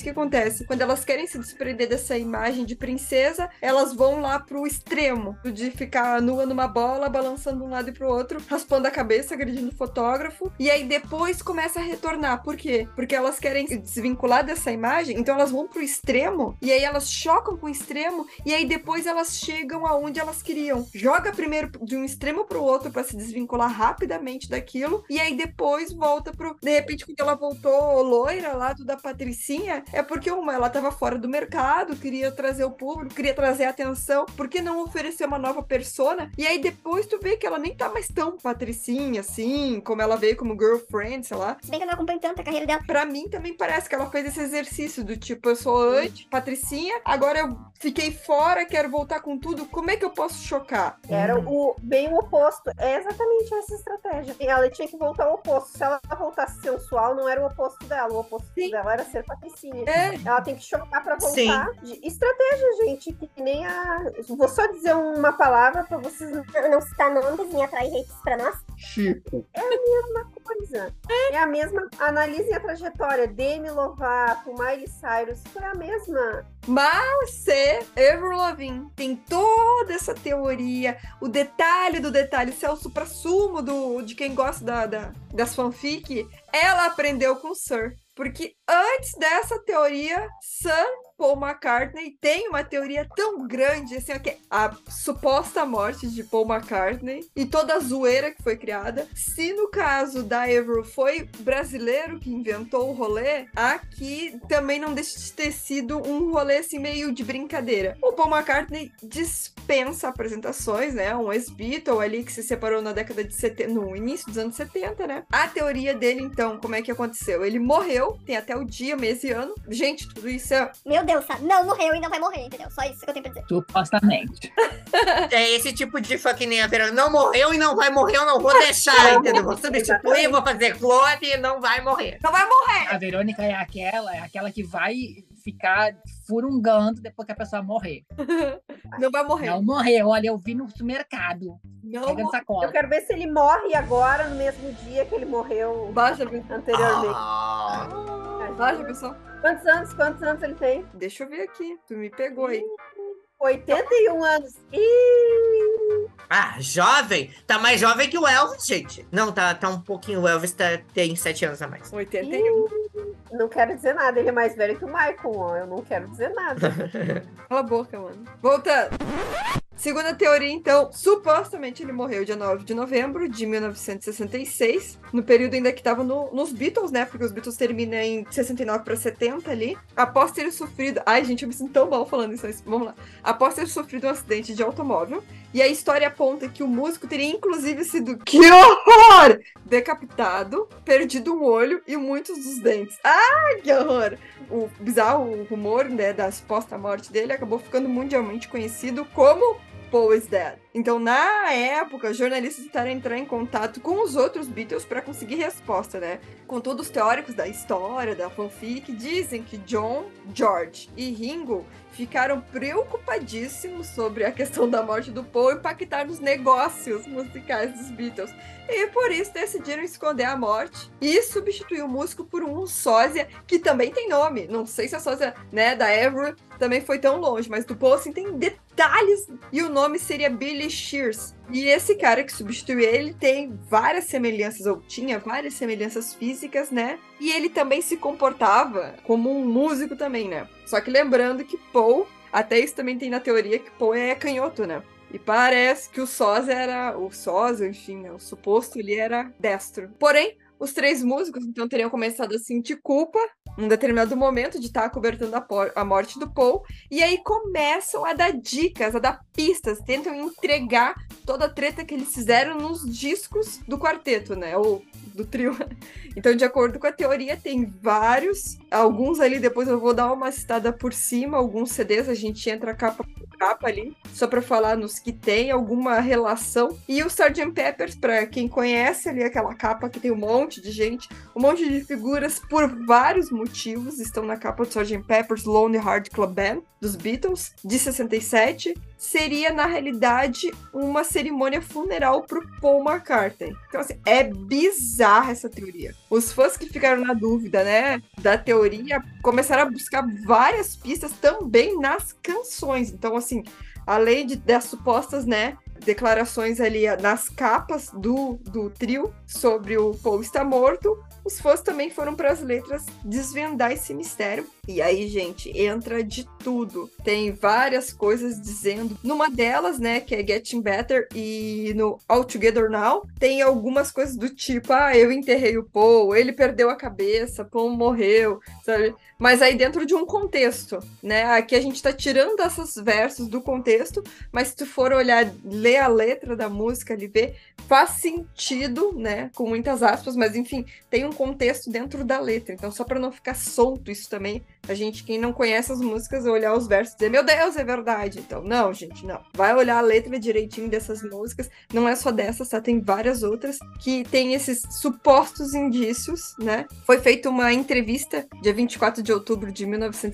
acontece? Quando elas querem se desprender dessa imagem de princesa, elas vão lá pro extremo, de ficar nua numa bola, balançando de um lado e pro outro, raspando a cabeça, agredindo o fotógrafo, e aí depois começa a retornar. Por quê? Porque elas querem se desvincular dessa imagem, então elas vão pro extremo, e aí elas chocam com o extremo, e aí depois elas chegam aonde elas queriam. Joga primeiro de um extremo pro outro pra se desvincular rapidamente daquilo, e aí depois volta pro... De repente, quando ela voltou loira lá da Patricinha, é porque ela tava fora do mercado, queria trazer o público, queria trazer a atenção, por que não oferecer uma nova persona? E aí depois tu vê que ela nem tá mais tão Patricinha, assim, como ela veio como girlfriend, sei lá. Se bem que eu não acompanho tanto a carreira dela. Pra mim também parece que ela fez esse exercício do tipo, eu sou anti-Patricinha, agora eu fiquei fora, quero voltar com tudo, como é que eu posso chocar? Era bem o oposto, é exatamente essa estratégia. Ela tinha que voltar ao oposto, se ela voltasse sensual, não era o oposto dela, o oposto dela era ser Patricinha. Ela tem que chocar pra voltar. Estratégia, gente, que nem Vou só dizer uma palavra pra vocês não citar nomes e atrair hates pra nós. Chico. É a mesma coisa. É a mesma. Analisem a trajetória. Demi Lovato, Miley Cyrus, foi a mesma. Mas Avril Lavigne tem toda essa teoria, o detalhe do detalhe, se é o suprassumo de quem gosta das fanfic, ela aprendeu com Sir. Porque antes dessa teoria, Paul McCartney tem uma teoria tão grande, assim, que a suposta morte de Paul McCartney e toda a zoeira que foi criada. Se no caso da Avril foi brasileiro que inventou o rolê, aqui também não deixa de ter sido um rolê assim meio de brincadeira. O Paul McCartney dispensa apresentações, né? Um ex-Beatle ali que se separou na década de 70, no início dos anos 70, né? A teoria dele, então, como é que aconteceu? Ele morreu, tem até o dia, mês e ano. Gente, tudo isso é... Meu Deus, sabe? Não morreu e não vai morrer, entendeu? Só isso que eu tenho pra dizer. Supostamente. É esse tipo de fã que nem a Verônica. Não morreu e não vai morrer, eu não vou deixar, entendeu? Vou substituir, vou fazer clone e não vai morrer. Não vai morrer! A Verônica é aquela que vai ficar furungando depois que a pessoa morrer. Não vai morrer. Não morreu, olha, eu vi no supermercado. Pegando sacola. Eu quero ver se ele morre agora, no mesmo dia que ele morreu anteriormente. Baixa, pessoal. Quantos anos ele tem? Deixa eu ver aqui. Tu me pegou aí. 81 anos. Ah, jovem? Tá mais jovem que o Elvis, gente. Não, tá um pouquinho. O Elvis tem 7 anos a mais. 81. Não quero dizer nada. Ele é mais velho que o Michael, ó. Eu não quero dizer nada. Cala a boca, mano. Voltando. Segunda teoria, então, supostamente ele morreu dia 9 de novembro de 1966, no período ainda que estava nos Beatles, né? Porque os Beatles terminam em 69 para 70 ali. Após ter sofrido... Ai, gente, eu me sinto tão mal falando isso. Vamos lá. Após ter sofrido um acidente de automóvel. E a história aponta que o músico teria inclusive sido... Que horror! Decapitado, perdido um olho e muitos dos dentes. Ai, que horror! O bizarro rumor, né, da suposta morte dele acabou ficando mundialmente conhecido como Paul is Dead. Então, na época, jornalistas tentaram entrar em contato com os outros Beatles para conseguir resposta, né? Contudo, os teóricos da história, da fanfic, dizem que John, George e Ringo ficaram preocupadíssimos sobre a questão da morte do Paul impactar nos negócios musicais dos Beatles. E por isso decidiram esconder a morte e substituir o músico por um sósia que também tem nome. Não sei se a sósia, né, da Avril também foi tão longe, mas do Paul, assim, tem detalhes. E o nome seria Billy Shears. E esse cara que substituiu ele tem várias semelhanças, ou tinha várias semelhanças físicas, né? E ele também se comportava como um músico também, né? Só que lembrando que Paul, até isso também tem na teoria que Paul é canhoto, né? E parece que o sósia, enfim, né? O suposto ele era destro. Porém, os 3 músicos, então, teriam começado a sentir culpa num determinado momento de estar cobertando a morte do Paul, e aí começam a dar dicas, a dar pistas, tentam entregar toda a treta que eles fizeram nos discos do quarteto, né, ou do trio. Então, de acordo com a teoria, tem vários, alguns ali, depois eu vou dar uma citada por cima, alguns CDs, a gente entra capa por capa ali, só pra falar nos que tem alguma relação, e o Sgt. Pepper's, pra quem conhece ali aquela capa que tem um monte de gente, um monte de figuras por vários motivos estão na capa do Sgt. Pepper's Lonely Hearts Club Band dos Beatles, de 67, seria na realidade uma cerimônia funeral pro Paul McCartney. Então assim, é bizarra essa teoria. Os fãs que ficaram na dúvida, né, da teoria começaram a buscar várias pistas também nas canções. Então, assim, além das supostas, né, declarações ali nas capas do trio sobre o Paul estar morto, os fãs também foram para as letras desvendar esse mistério. E aí, gente, entra de tudo. Tem várias coisas dizendo. Numa delas, né, que é Getting Better, e no All Together Now, tem algumas coisas do tipo, eu enterrei o Paul, ele perdeu a cabeça, Paul morreu, sabe? Mas aí dentro de um contexto, né? Aqui a gente tá tirando esses versos do contexto, mas se tu for olhar, ler a letra da música ali, ver, faz sentido, né? Com muitas aspas, mas enfim, tem um contexto dentro da letra. Então, só para não ficar solto isso também, a gente, quem não conhece as músicas, olhar os versos e dizer, meu Deus, é verdade. Então, não, gente, não. Vai olhar a letra direitinho dessas músicas. Não é só dessas, tá? Tem várias outras que tem esses supostos indícios, né? Foi feita uma entrevista dia 24 de outubro de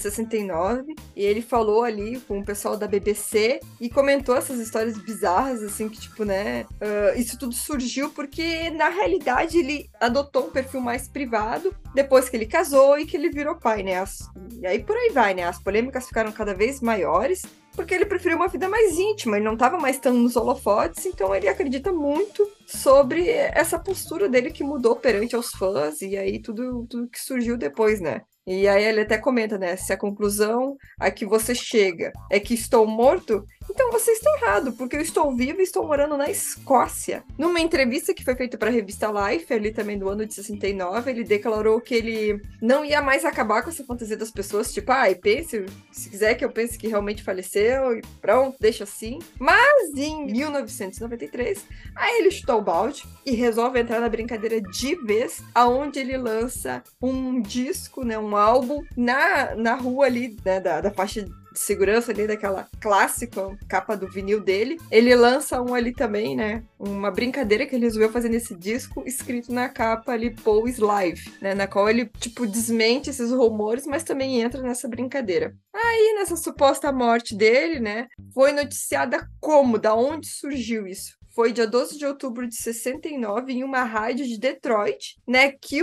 1969 e ele falou ali com o pessoal da BBC e comentou essas histórias bizarras, assim, que tipo, né? Isso tudo surgiu porque, na realidade, ele adotou um perfil mais privado depois que ele casou e que ele virou pai, né? E aí por aí vai, né? As polêmicas ficaram cada vez maiores, porque ele preferiu uma vida mais íntima, ele não estava mais tão nos holofotes, então ele acredita muito sobre essa postura dele que mudou perante aos fãs, e aí tudo que surgiu depois, né? E aí ele até comenta, né? Se a conclusão a que você chega é que estou morto, então você está errado, porque eu estou vivo e estou morando na Escócia. Numa entrevista que foi feita para a revista Life, ali também do ano de 69, ele declarou que ele não ia mais acabar com essa fantasia das pessoas, tipo, pense, se quiser que eu pense que realmente faleceu, e pronto, deixa assim. Mas em 1993, aí ele chutou o balde e resolve entrar na brincadeira de vez, aonde ele lança um disco, né, um álbum na rua ali, né, da faixa de segurança ali, daquela clássica capa do vinil dele. Ele lança um ali também, né, uma brincadeira que ele resolveu fazer nesse disco, escrito na capa ali, Paul's Live, né, na qual ele, tipo, desmente esses rumores, mas também entra nessa brincadeira. Aí, nessa suposta morte dele, né, foi noticiada como, da onde surgiu isso? Foi dia 12 de outubro de 69, em uma rádio de Detroit, né, que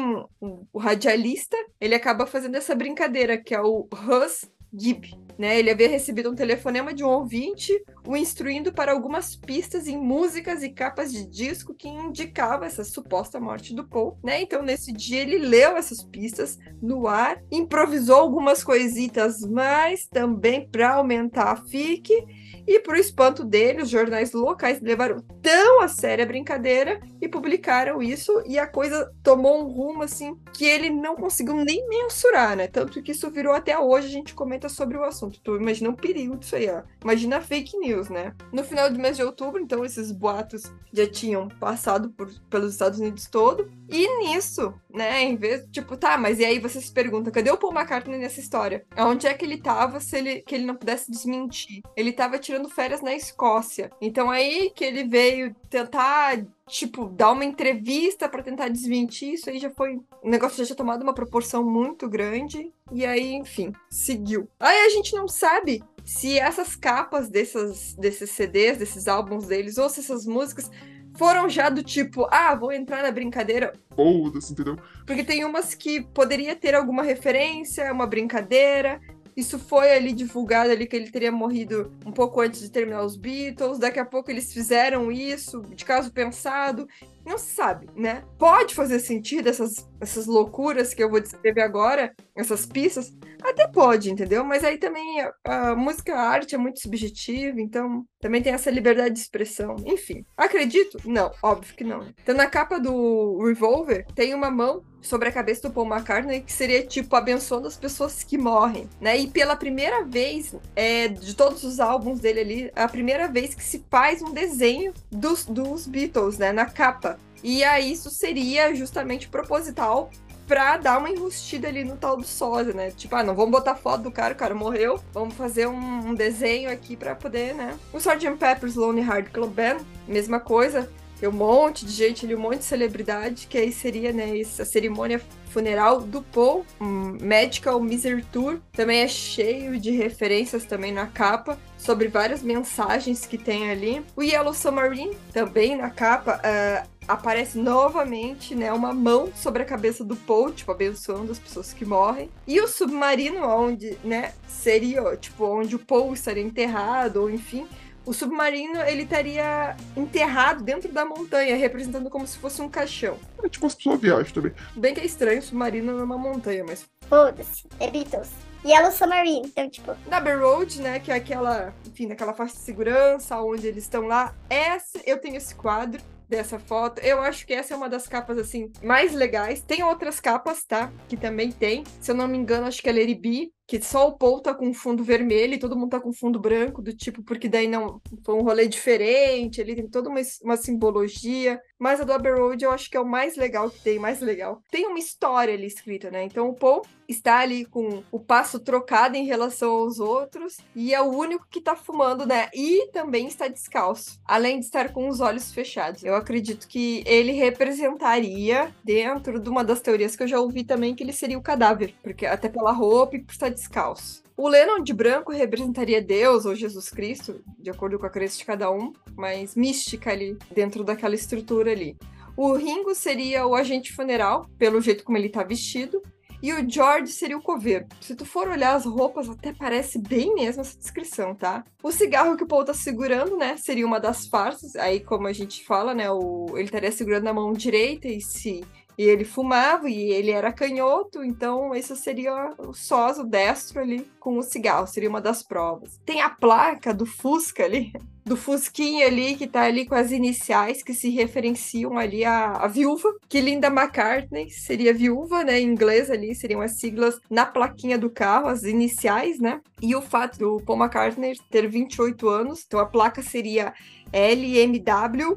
o radialista, ele acaba fazendo essa brincadeira, que é o Russ Gibb, né? Ele havia recebido um telefonema de um ouvinte o instruindo para algumas pistas em músicas e capas de disco que indicavam essa suposta morte do Paul, né? Então, nesse dia, ele leu essas pistas no ar, improvisou algumas coisitas, mas também para aumentar a fique. E, pro espanto dele, os jornais locais levaram tão a sério a brincadeira e publicaram isso, e a coisa tomou um rumo, assim, que ele não conseguiu nem mensurar, né? Tanto que isso virou até hoje, a gente comenta sobre o assunto. Tu imagina o perigo disso aí, ó. Imagina a fake news, né? No final do mês de outubro, então, esses boatos já tinham passado pelos Estados Unidos todo, e nisso, né, em vez, tipo, tá, mas e aí você se pergunta, cadê o Paul McCartney nessa história? Onde é que ele tava que ele não pudesse desmentir? Ele tava tirando férias na Escócia. Então aí que ele veio tentar, tipo, dar uma entrevista para tentar desmentir isso, aí já foi... O negócio já tinha tomado uma proporção muito grande, e aí, enfim, seguiu. Aí a gente não sabe se essas capas desses CDs, desses álbuns deles, ou se essas músicas foram já do tipo, vou entrar na brincadeira. Foda-se, entendeu? Porque tem umas que poderia ter alguma referência, uma brincadeira. Isso foi ali divulgado ali que ele teria morrido um pouco antes de terminar os Beatles. Daqui a pouco eles fizeram isso, de caso pensado. Não se sabe, né? Pode fazer sentido essas loucuras que eu vou descrever agora, essas pistas? Até pode, entendeu? Mas aí também a música, a arte é muito subjetiva, então também tem essa liberdade de expressão. Enfim, acredito? Não, óbvio que não. Então na capa do Revolver tem uma mão sobre a cabeça do Paul McCartney que seria tipo abençoando as pessoas que morrem, né? E pela primeira vez, de todos os álbuns dele ali, a primeira vez que se faz um desenho dos Beatles, né? Na capa. E aí isso seria justamente proposital pra dar uma enrustida ali no tal do sósia, né? Tipo, não vamos botar foto do cara, o cara morreu, vamos fazer um desenho aqui pra poder, né? O Sgt. Pepper's Lonely Hearts Club Band, mesma coisa, tem um monte de gente ali, um monte de celebridade, que aí seria, né, essa cerimônia funeral do Paul. Medical Misery Tour também é cheio de referências também na capa, sobre várias mensagens que tem ali. O Yellow Submarine, também na capa, aparece novamente, né, uma mão sobre a cabeça do Paul, tipo, abençoando as pessoas que morrem. E o submarino, onde, né, seria, tipo, onde o Paul estaria enterrado, ou enfim, o submarino, ele estaria enterrado dentro da montanha, representando como se fosse um caixão. É tipo as pessoas viajam também. Bem que é estranho o submarino numa montanha, mas... Foda-se, é Beatles. Yellow Submarine, então, tipo... Na Abbey Road, né, que é aquela, enfim, naquela faixa de segurança, onde eles estão lá, eu tenho esse quadro dessa foto. Eu acho que essa é uma das capas, assim, mais legais. Tem outras capas, tá? Que também tem. Se eu não me engano, acho que é Lady B, que só o Paul tá com fundo vermelho e todo mundo tá com fundo branco, do tipo, porque daí não foi um rolê diferente, ele tem toda uma simbologia. Mas a do Abbey Road eu acho que é o mais legal que tem, mais legal. Tem uma história ali escrita, né? Então o Paul está ali com o passo trocado em relação aos outros e é o único que tá fumando, né? E também está descalço, além de estar com os olhos fechados. Eu acredito que ele representaria, dentro de uma das teorias que eu já ouvi também, que ele seria o cadáver, porque até pela roupa e por estar descalço. O Lennon de branco representaria Deus ou Jesus Cristo, de acordo com a crença de cada um, mas mística ali, dentro daquela estrutura ali. O Ringo seria o agente funeral, pelo jeito como ele tá vestido, e o George seria o coveiro. Se tu for olhar as roupas, até parece bem mesmo essa descrição, tá? O cigarro que o Paul tá segurando, né, seria uma das farsas, aí como a gente fala, né, ele estaria segurando na mão direita e ele fumava e ele era canhoto, então esse seria o sós, o destro ali com o cigarro, seria uma das provas. Tem a placa do Fusca ali, do Fusquinha ali, que tá ali com as iniciais que se referenciam ali à viúva, que Linda McCartney seria viúva, né, em inglês ali, seriam as siglas na plaquinha do carro, as iniciais, né, e o fato do Paul McCartney ter 28 anos, então a placa seria LMW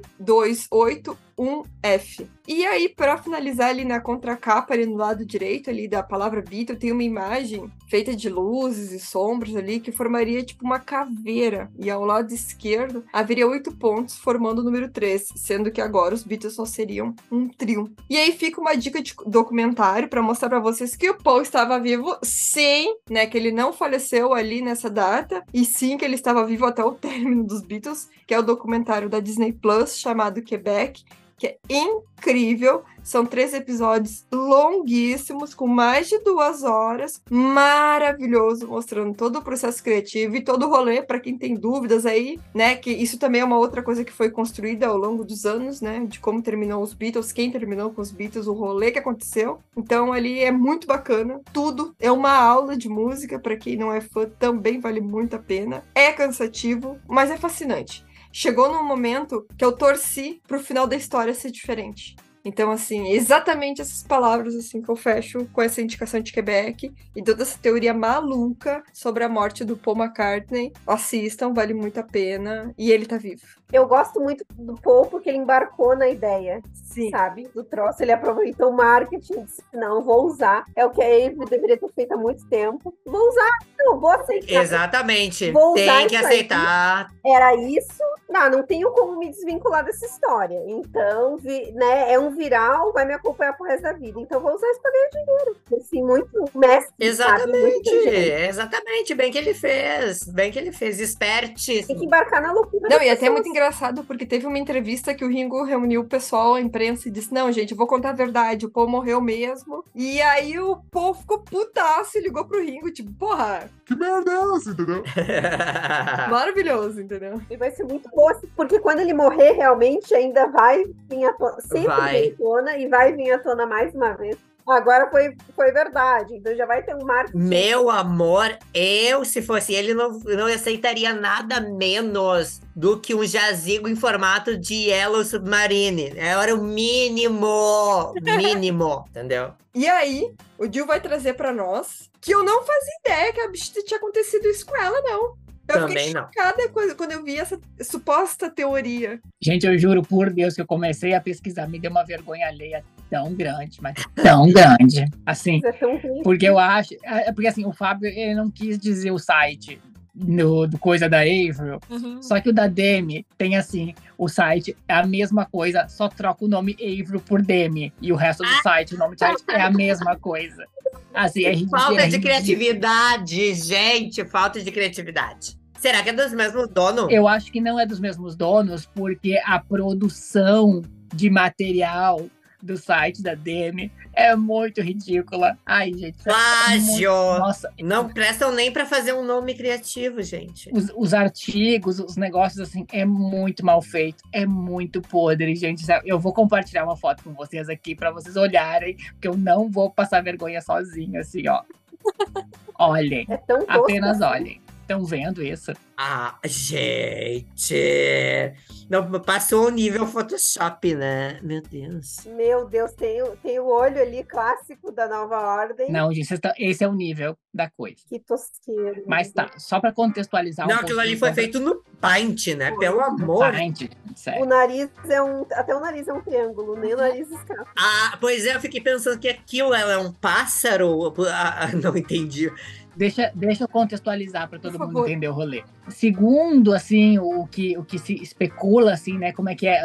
281F. E aí, para finalizar ali na contracapa, ali no lado direito ali da palavra Beatle, tem uma imagem feita de luzes e sombras ali, que formaria tipo uma caveira. E ao lado esquerdo, haveria 8 pontos, formando o número 3, sendo que agora os Beatles só seriam um trio. E aí fica uma dica de documentário para mostrar para vocês que o Paul estava vivo, sim, né, que ele não faleceu ali nessa data, e sim que ele estava vivo até o término dos Beatles, que é o documentário da Disney Plus, chamado Quebec, que é incrível. São 3 episódios longuíssimos, com mais de 2 horas, maravilhoso, mostrando todo o processo criativo e todo o rolê, para quem tem dúvidas aí, né, que isso também é uma outra coisa que foi construída ao longo dos anos, né, de como terminou os Beatles, quem terminou com os Beatles, o rolê que aconteceu. Então ali é muito bacana, tudo é uma aula de música, para quem não é fã também vale muito a pena. É cansativo, mas é fascinante. Chegou num momento que eu torci pro final da história ser diferente. Então, assim, exatamente essas palavras assim que eu fecho com essa indicação de Quebec e toda essa teoria maluca sobre a morte do Paul McCartney. Assistam, vale muito a pena. E ele tá vivo. Eu gosto muito do Paul porque ele embarcou na ideia, sim, sabe? Do troço, ele aproveitou o marketing e disse, não, vou usar. É o que a Avery deveria ter feito há muito tempo. Vou usar, não, vou aceitar. Exatamente. Vou usar tem que aceitar. Aí. Era isso? Não tenho como me desvincular dessa história. Então, né, é um viral, vai me acompanhar pro resto da vida. Então, vou usar isso pra ganhar dinheiro. Assim, muito mestre. Exatamente, exatamente. Bem que ele fez. Espertíssimo. Tem que embarcar na loucura. Não, e até é muito engraçado, porque teve uma entrevista que o Ringo reuniu o pessoal, a imprensa, e disse, não, gente, eu vou contar a verdade, o Paul morreu mesmo. E aí o Paul ficou putaço e ligou pro Ringo, tipo, porra, que merda é essa, entendeu? Maravilhoso, entendeu? E vai ser muito bom, porque quando ele morrer, realmente, ainda vai vir à tona. Sempre vem à tona e vai vir à tona mais uma vez. Agora foi verdade, então já vai ter um marketing. Meu amor, se fosse ele, não aceitaria nada menos do que um jazigo em formato de Yellow Submarine. Era o mínimo, entendeu? E aí, o Gil vai trazer pra nós que eu não fazia ideia que a bicha tinha acontecido isso com ela, não. Eu também fiquei chocada quando eu vi essa suposta teoria. Gente, eu juro por Deus que eu comecei a pesquisar, me deu uma vergonha alheia tão grande, mas tão grande. Assim, porque eu acho... Porque assim, o Fábio, ele não quis dizer o site do coisa da Avril, só que o da Demi tem assim, o site é a mesma coisa, só troca o nome Avril por Demi, e o resto do site, o nome do site é a mesma coisa. Assim, falta de criatividade, gente, falta de criatividade. Será que é dos mesmos donos? Eu acho que não é dos mesmos donos, porque a produção de material do site da Demi é muito ridícula. Ai, gente. Plágio! Nossa. Não prestam nem pra fazer um nome criativo, gente. Os artigos, os negócios, assim, é muito mal feito. É muito podre, gente. Eu vou compartilhar uma foto com vocês aqui pra vocês olharem, porque eu não vou passar vergonha sozinha, assim, ó. Olhem. É tão Apenas tosco. olhem. Estão vendo isso? Ah, gente! Não, passou o nível Photoshop, né? Meu Deus. Meu Deus, tem o olho ali clássico da Nova Ordem. Não, gente, esse é o nível da coisa. Que tosqueira. Mas tá, só pra contextualizar Não, um aquilo ali pouquinho foi sobre- feito no Paint, né? Pelo amor. Paint, sério. O nariz até o nariz é um triângulo, nem o nariz escapa. Ah, pois é, eu fiquei pensando que aquilo ela é um pássaro. Não entendi. Deixa eu contextualizar para todo Por mundo favor. entender o rolê. Segundo, assim, o que se especula, assim, né, como é que é,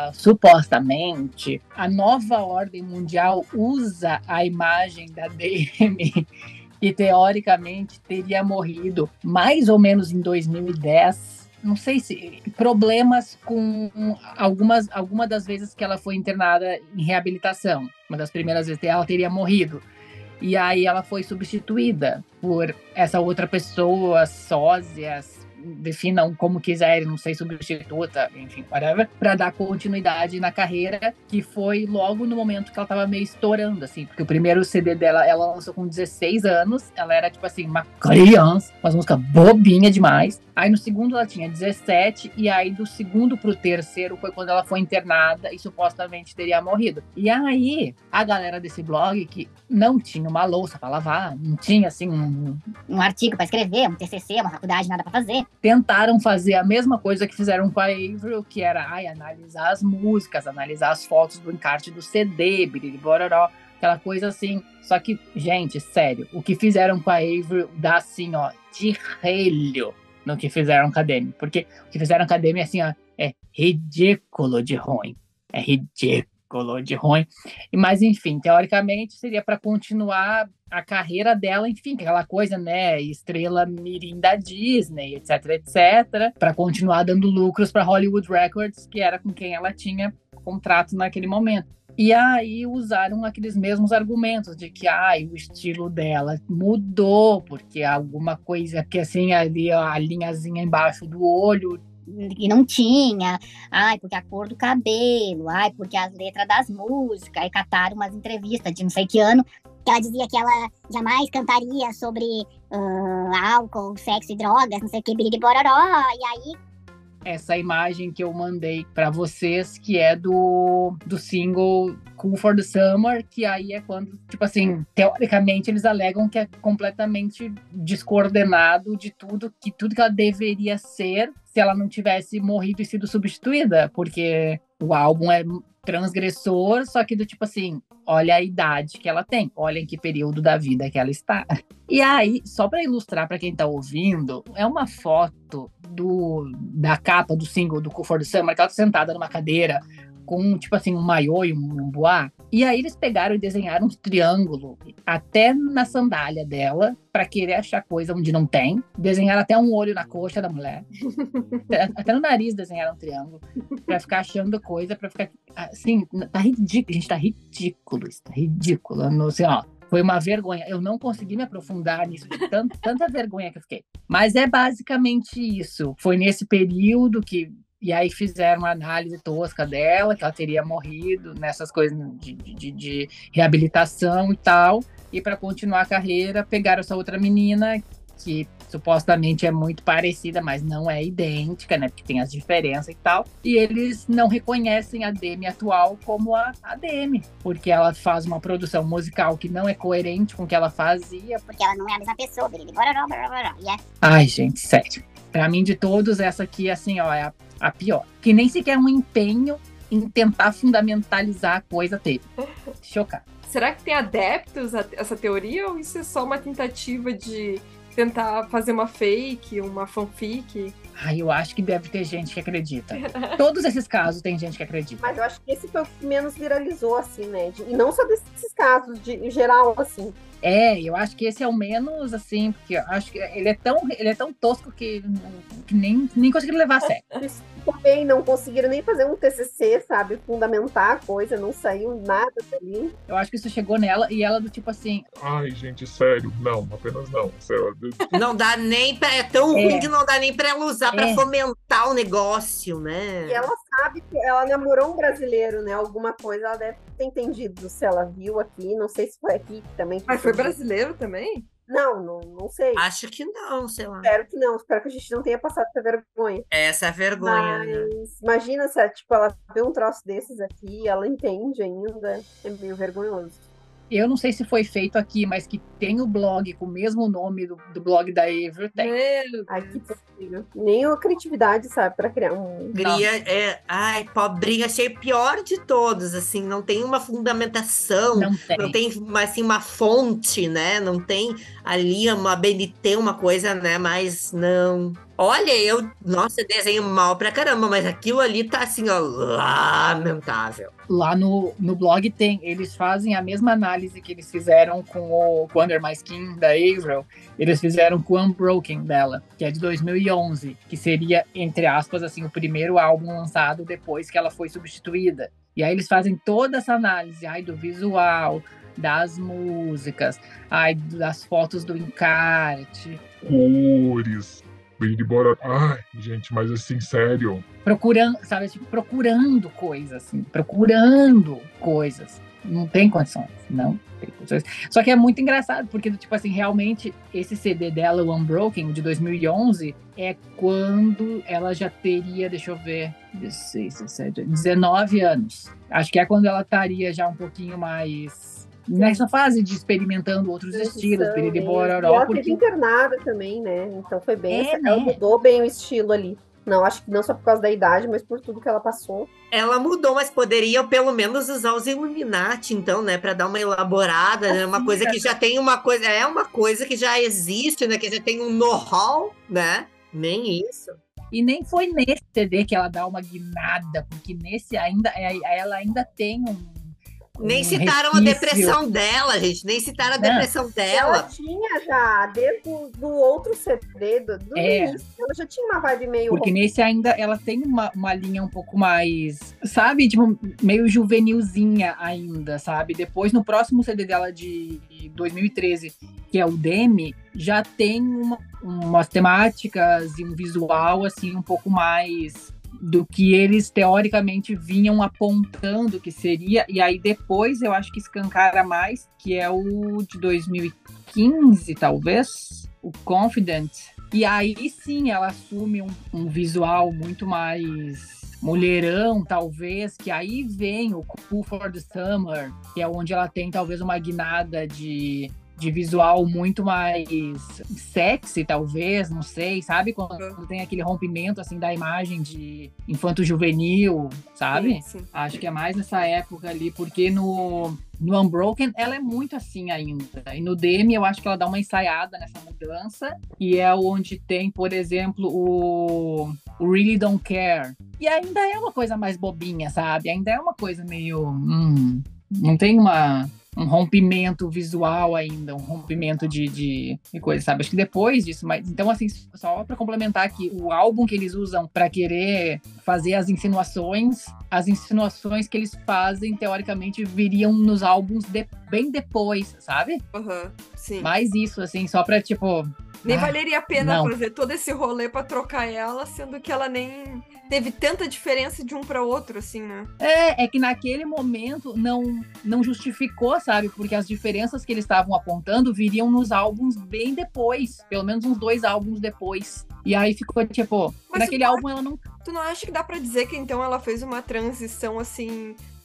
supostamente, a nova ordem mundial usa a imagem da Demi, que teoricamente teria morrido mais ou menos em 2010. Não sei se problemas com alguma das vezes que ela foi internada em reabilitação. Uma das primeiras vezes que ela teria morrido. E aí ela foi substituída por essa outra pessoa, sósias, definam como quiserem, não sei, substituta, enfim, whatever, para dar continuidade na carreira, que foi logo no momento que ela tava meio estourando, assim, porque o primeiro CD dela, ela lançou com 16 anos, ela era, tipo assim, uma criança, uma música bobinha demais. Aí no segundo ela tinha 17, e aí do segundo pro terceiro foi quando ela foi internada e supostamente teria morrido. E aí, a galera desse blog, que não tinha uma louça pra lavar, não tinha, assim, Um artigo pra escrever, um TCC, uma faculdade, nada pra fazer. tentaram fazer a mesma coisa que fizeram com a Avril, que era analisar as músicas, analisar as fotos do encarte do CD, biriri bororó, aquela coisa assim. Só que, gente, sério, o que fizeram com a Avril dá assim, ó, de relho no que fizeram com a Demi. Porque o que fizeram com a Demi, assim, ó, é ridículo de ruim. É ridículo de ruim. Mas, enfim, teoricamente seria para continuar a carreira dela, enfim, aquela coisa, né, estrela mirim da Disney, etc, etc, para continuar dando lucros para Hollywood Records, que era com quem ela tinha contrato naquele momento. E aí usaram aqueles mesmos argumentos de que o estilo dela mudou, porque alguma coisa que assim, ali ó, a linhazinha embaixo do olho. E não tinha, porque a cor do cabelo, porque as letras das músicas, aí cataram umas entrevistas de não sei que ano, que ela dizia que ela jamais cantaria sobre álcool, sexo e drogas, não sei o que, biriri bororó, e aí... Essa imagem que eu mandei para vocês, que é do single Cool for the Summer, que aí é quando, tipo assim, teoricamente eles alegam que é completamente descoordenado de tudo que ela deveria ser se ela não tivesse morrido e sido substituída, porque o álbum é transgressor, só que do tipo assim, olha a idade que ela tem, olha em que período da vida que ela está. E aí, só para ilustrar para quem tá ouvindo, é uma foto da capa do single do Cool for the Summer, que ela tá sentada numa cadeira com, tipo assim, um maiô e um boá. E aí eles pegaram e desenharam um triângulo até na sandália dela, pra querer achar coisa onde não tem. Desenharam até um olho na coxa da mulher. Até no nariz desenharam um triângulo. Pra ficar achando coisa, pra ficar... Assim, tá ridículo, gente, tá ridículo. Isso tá ridículo. Assim, ó, foi uma vergonha. Eu não consegui me aprofundar nisso, de tanta vergonha que eu fiquei. Mas é basicamente isso. Foi nesse período que... E aí fizeram uma análise tosca dela, que ela teria morrido nessas coisas de reabilitação e tal. E para continuar a carreira, pegaram essa outra menina, que supostamente é muito parecida, mas não é idêntica, né? Porque tem as diferenças e tal. E eles não reconhecem a Demi atual como a Demi, porque ela faz uma produção musical que não é coerente com o que ela fazia. Porque ela não é a mesma pessoa, biriri bororó, bororó, yeah. Ai, gente, sério. Pra mim, de todos, essa aqui, assim, ó, é a pior. Que nem sequer um empenho em tentar fundamentalizar a coisa teve. Chocado. Será que tem adeptos a essa teoria ou isso é só uma tentativa de tentar fazer uma fake, uma fanfic. Eu acho que deve ter gente que acredita. Todos esses casos tem gente que acredita. Mas eu acho que esse foi o que menos viralizou, assim, né? E não só desses casos, em geral, assim. Eu acho que esse é o menos, assim, porque eu acho que ele é tão tosco que nem conseguiram levar a sério. Também não conseguiram nem fazer um TCC, sabe? Fundamentar a coisa, não saiu nada dali. Eu acho que isso chegou nela e ela do tipo assim... Ai, gente, sério. Não, apenas não. Sério. Não dá nem pra... É tão ruim que não dá nem pra ela usar pra fomentar o negócio, né? E ela sabe que ela namorou um brasileiro, né? Alguma coisa ela deve ter entendido se ela viu aqui. Não sei se foi aqui também. Mas foi brasileiro também? Não sei. Acho que não, sei lá. Espero que não. Espero que a gente não tenha passado essa vergonha. Essa é a vergonha, Mas, né? imagina se ela vê um troço desses aqui, ela entende ainda. É meio vergonhoso. Eu não sei se foi feito aqui, mas que tem o blog com o mesmo nome do blog da Avril, tem. Ai, que possível. Nem a criatividade, sabe, pra criar um... Pobrinha, achei o pior de todos, assim, não tem uma fundamentação, não tem assim, uma fonte, né, não tem ali uma BNT, uma coisa, né, mas não... Olha, nossa, desenho mal pra caramba, mas aquilo ali tá assim, ó, lamentável. Lá no blog eles fazem a mesma análise que eles fizeram com o Under My Skin da Avril, eles fizeram com o Unbroken dela, que é de 2011, que seria, entre aspas, assim, o primeiro álbum lançado depois que ela foi substituída. E aí eles fazem toda essa análise, do visual, das músicas, das fotos do encarte. Cores. Baby Bora. Ai, gente, mas assim, sério. Procurando, sabe, tipo, procurando coisas. Não tem condições, não tem condições. Só que é muito engraçado, porque, tipo assim, realmente, esse CD dela, o Unbroken, de 2011, é quando ela já teria, deixa eu ver, 16, 17, 19 anos. Acho que é quando ela estaria já um pouquinho mais... nessa fase de experimentando outros estilos, Piriri Bororó. Ela teve internada também, né? Então foi bem... Ela mudou bem o estilo ali. Não, acho que não só por causa da idade, mas por tudo que ela passou. Ela mudou, mas poderia pelo menos usar os Illuminati, então, né? Pra dar uma elaborada, né? Uma coisa que já tem uma coisa... É uma coisa que já existe, né? Que já tem um know-how, né? Nem isso. E nem foi nesse CD que ela dá uma guinada, porque nesse ela ainda tem nem citaram a depressão dela, gente. Nem citaram a depressão dela. Ela tinha já, desde do outro CD, do início, ela já tinha uma vibe meio... Porque nesse ainda ela tem uma linha um pouco mais, sabe? Tipo, meio juvenilzinha ainda, sabe? Depois, no próximo CD dela de 2013, que é o Demi, já tem umas temáticas e um visual, assim, um pouco mais... do que eles teoricamente vinham apontando que seria, e aí depois eu acho que escancara mais, que é o de 2015, talvez, o Confident, e aí sim ela assume um visual muito mais mulherão, talvez, que aí vem o Cool for the Summer, que é onde ela tem talvez uma guinada de visual muito mais sexy, talvez, não sei, sabe? Quando tem aquele rompimento, assim, da imagem de infanto-juvenil, sabe? Sim. Acho que é mais nessa época ali, porque no Unbroken ela é muito assim ainda. E no Demi eu acho que ela dá uma ensaiada nessa mudança, e é onde tem, por exemplo, o Really Don't Care. E ainda é uma coisa mais bobinha, sabe? Ainda é uma coisa meio... não tem um rompimento visual ainda, um rompimento de coisa, sabe? Acho que depois disso, mas então, assim, só para complementar aqui, o álbum que eles usam para querer fazer as insinuações que eles fazem, teoricamente, viriam nos álbuns bem depois, sabe? Sim. Mas isso, assim, só pra, tipo... Nem valeria a pena fazer todo esse rolê pra trocar ela, sendo que ela nem teve tanta diferença de um pra outro, assim, né? É que naquele momento não justificou, sabe? Porque as diferenças que eles estavam apontando viriam nos álbuns bem depois, pelo menos uns 2 álbuns depois. E aí ficou, tipo, naquele álbum ela não... Tu não acha que dá pra dizer que então ela fez uma transição, assim,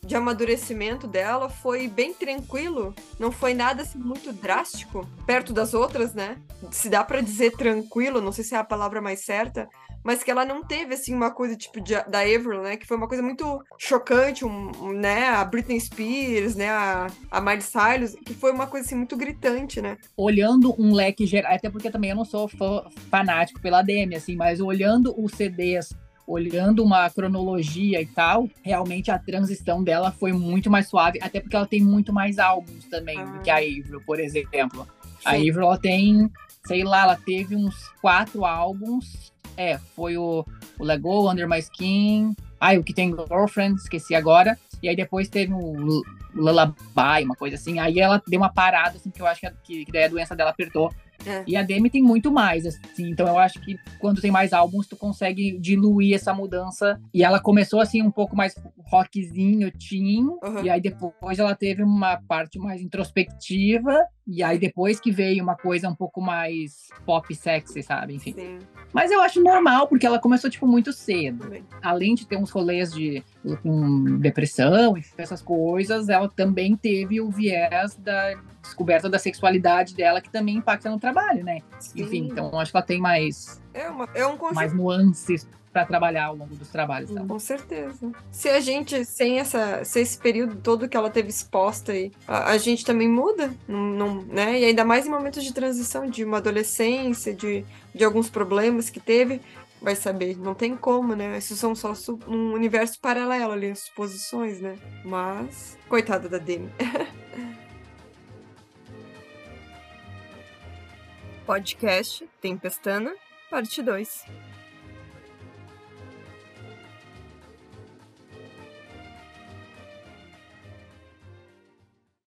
de amadurecimento dela foi bem tranquilo, não foi nada assim muito drástico, perto das outras, né? Se dá pra dizer tranquilo, não sei se é a palavra mais certa, mas que ela não teve, assim, uma coisa tipo da Avril, né? Que foi uma coisa muito chocante, né? A Britney Spears, né? A Miley Cyrus, que foi uma coisa, assim, muito gritante, né? Olhando um leque geral, até porque também eu não sou fanático pela Demi, assim, mas olhando os CDs, olhando uma cronologia e tal, realmente a transição dela foi muito mais suave, até porque ela tem muito mais álbuns também do que a Avril, por exemplo. Sim. A Avril, ela tem, sei lá, ela teve uns 4 álbuns. Foi o Let Go, Under My Skin, o que tem Girlfriend, esqueci agora, e aí depois teve o Lullaby, uma coisa assim, aí ela deu uma parada, assim, que eu acho que daí a doença dela apertou. E a Demi tem muito mais, assim, então eu acho que quando tem mais álbuns, tu consegue diluir essa mudança, e ela começou, assim, um pouco mais rockzinho, teen, e aí depois ela teve uma parte mais introspectiva, e aí depois que veio uma coisa um pouco mais pop sexy, sabe, enfim. Sim. Mas eu acho normal, porque ela começou, tipo, muito cedo. Além de ter uns rolês com depressão e essas coisas, ela também teve o viés da descoberta da sexualidade dela, que também impacta no trabalho, né? Sim. Enfim, então acho que ela tem mais mais nuances para trabalhar ao longo dos trabalhos dela. Com certeza. Se a gente, sem esse período todo que ela teve exposta aí, a gente também muda, não, né? E ainda mais em momentos de transição, de uma adolescência, de alguns problemas que teve, vai saber, não tem como, né? Isso são só um universo paralelo ali, suposições, né? Mas, coitada da Demi. Podcast Tempestana, parte 2.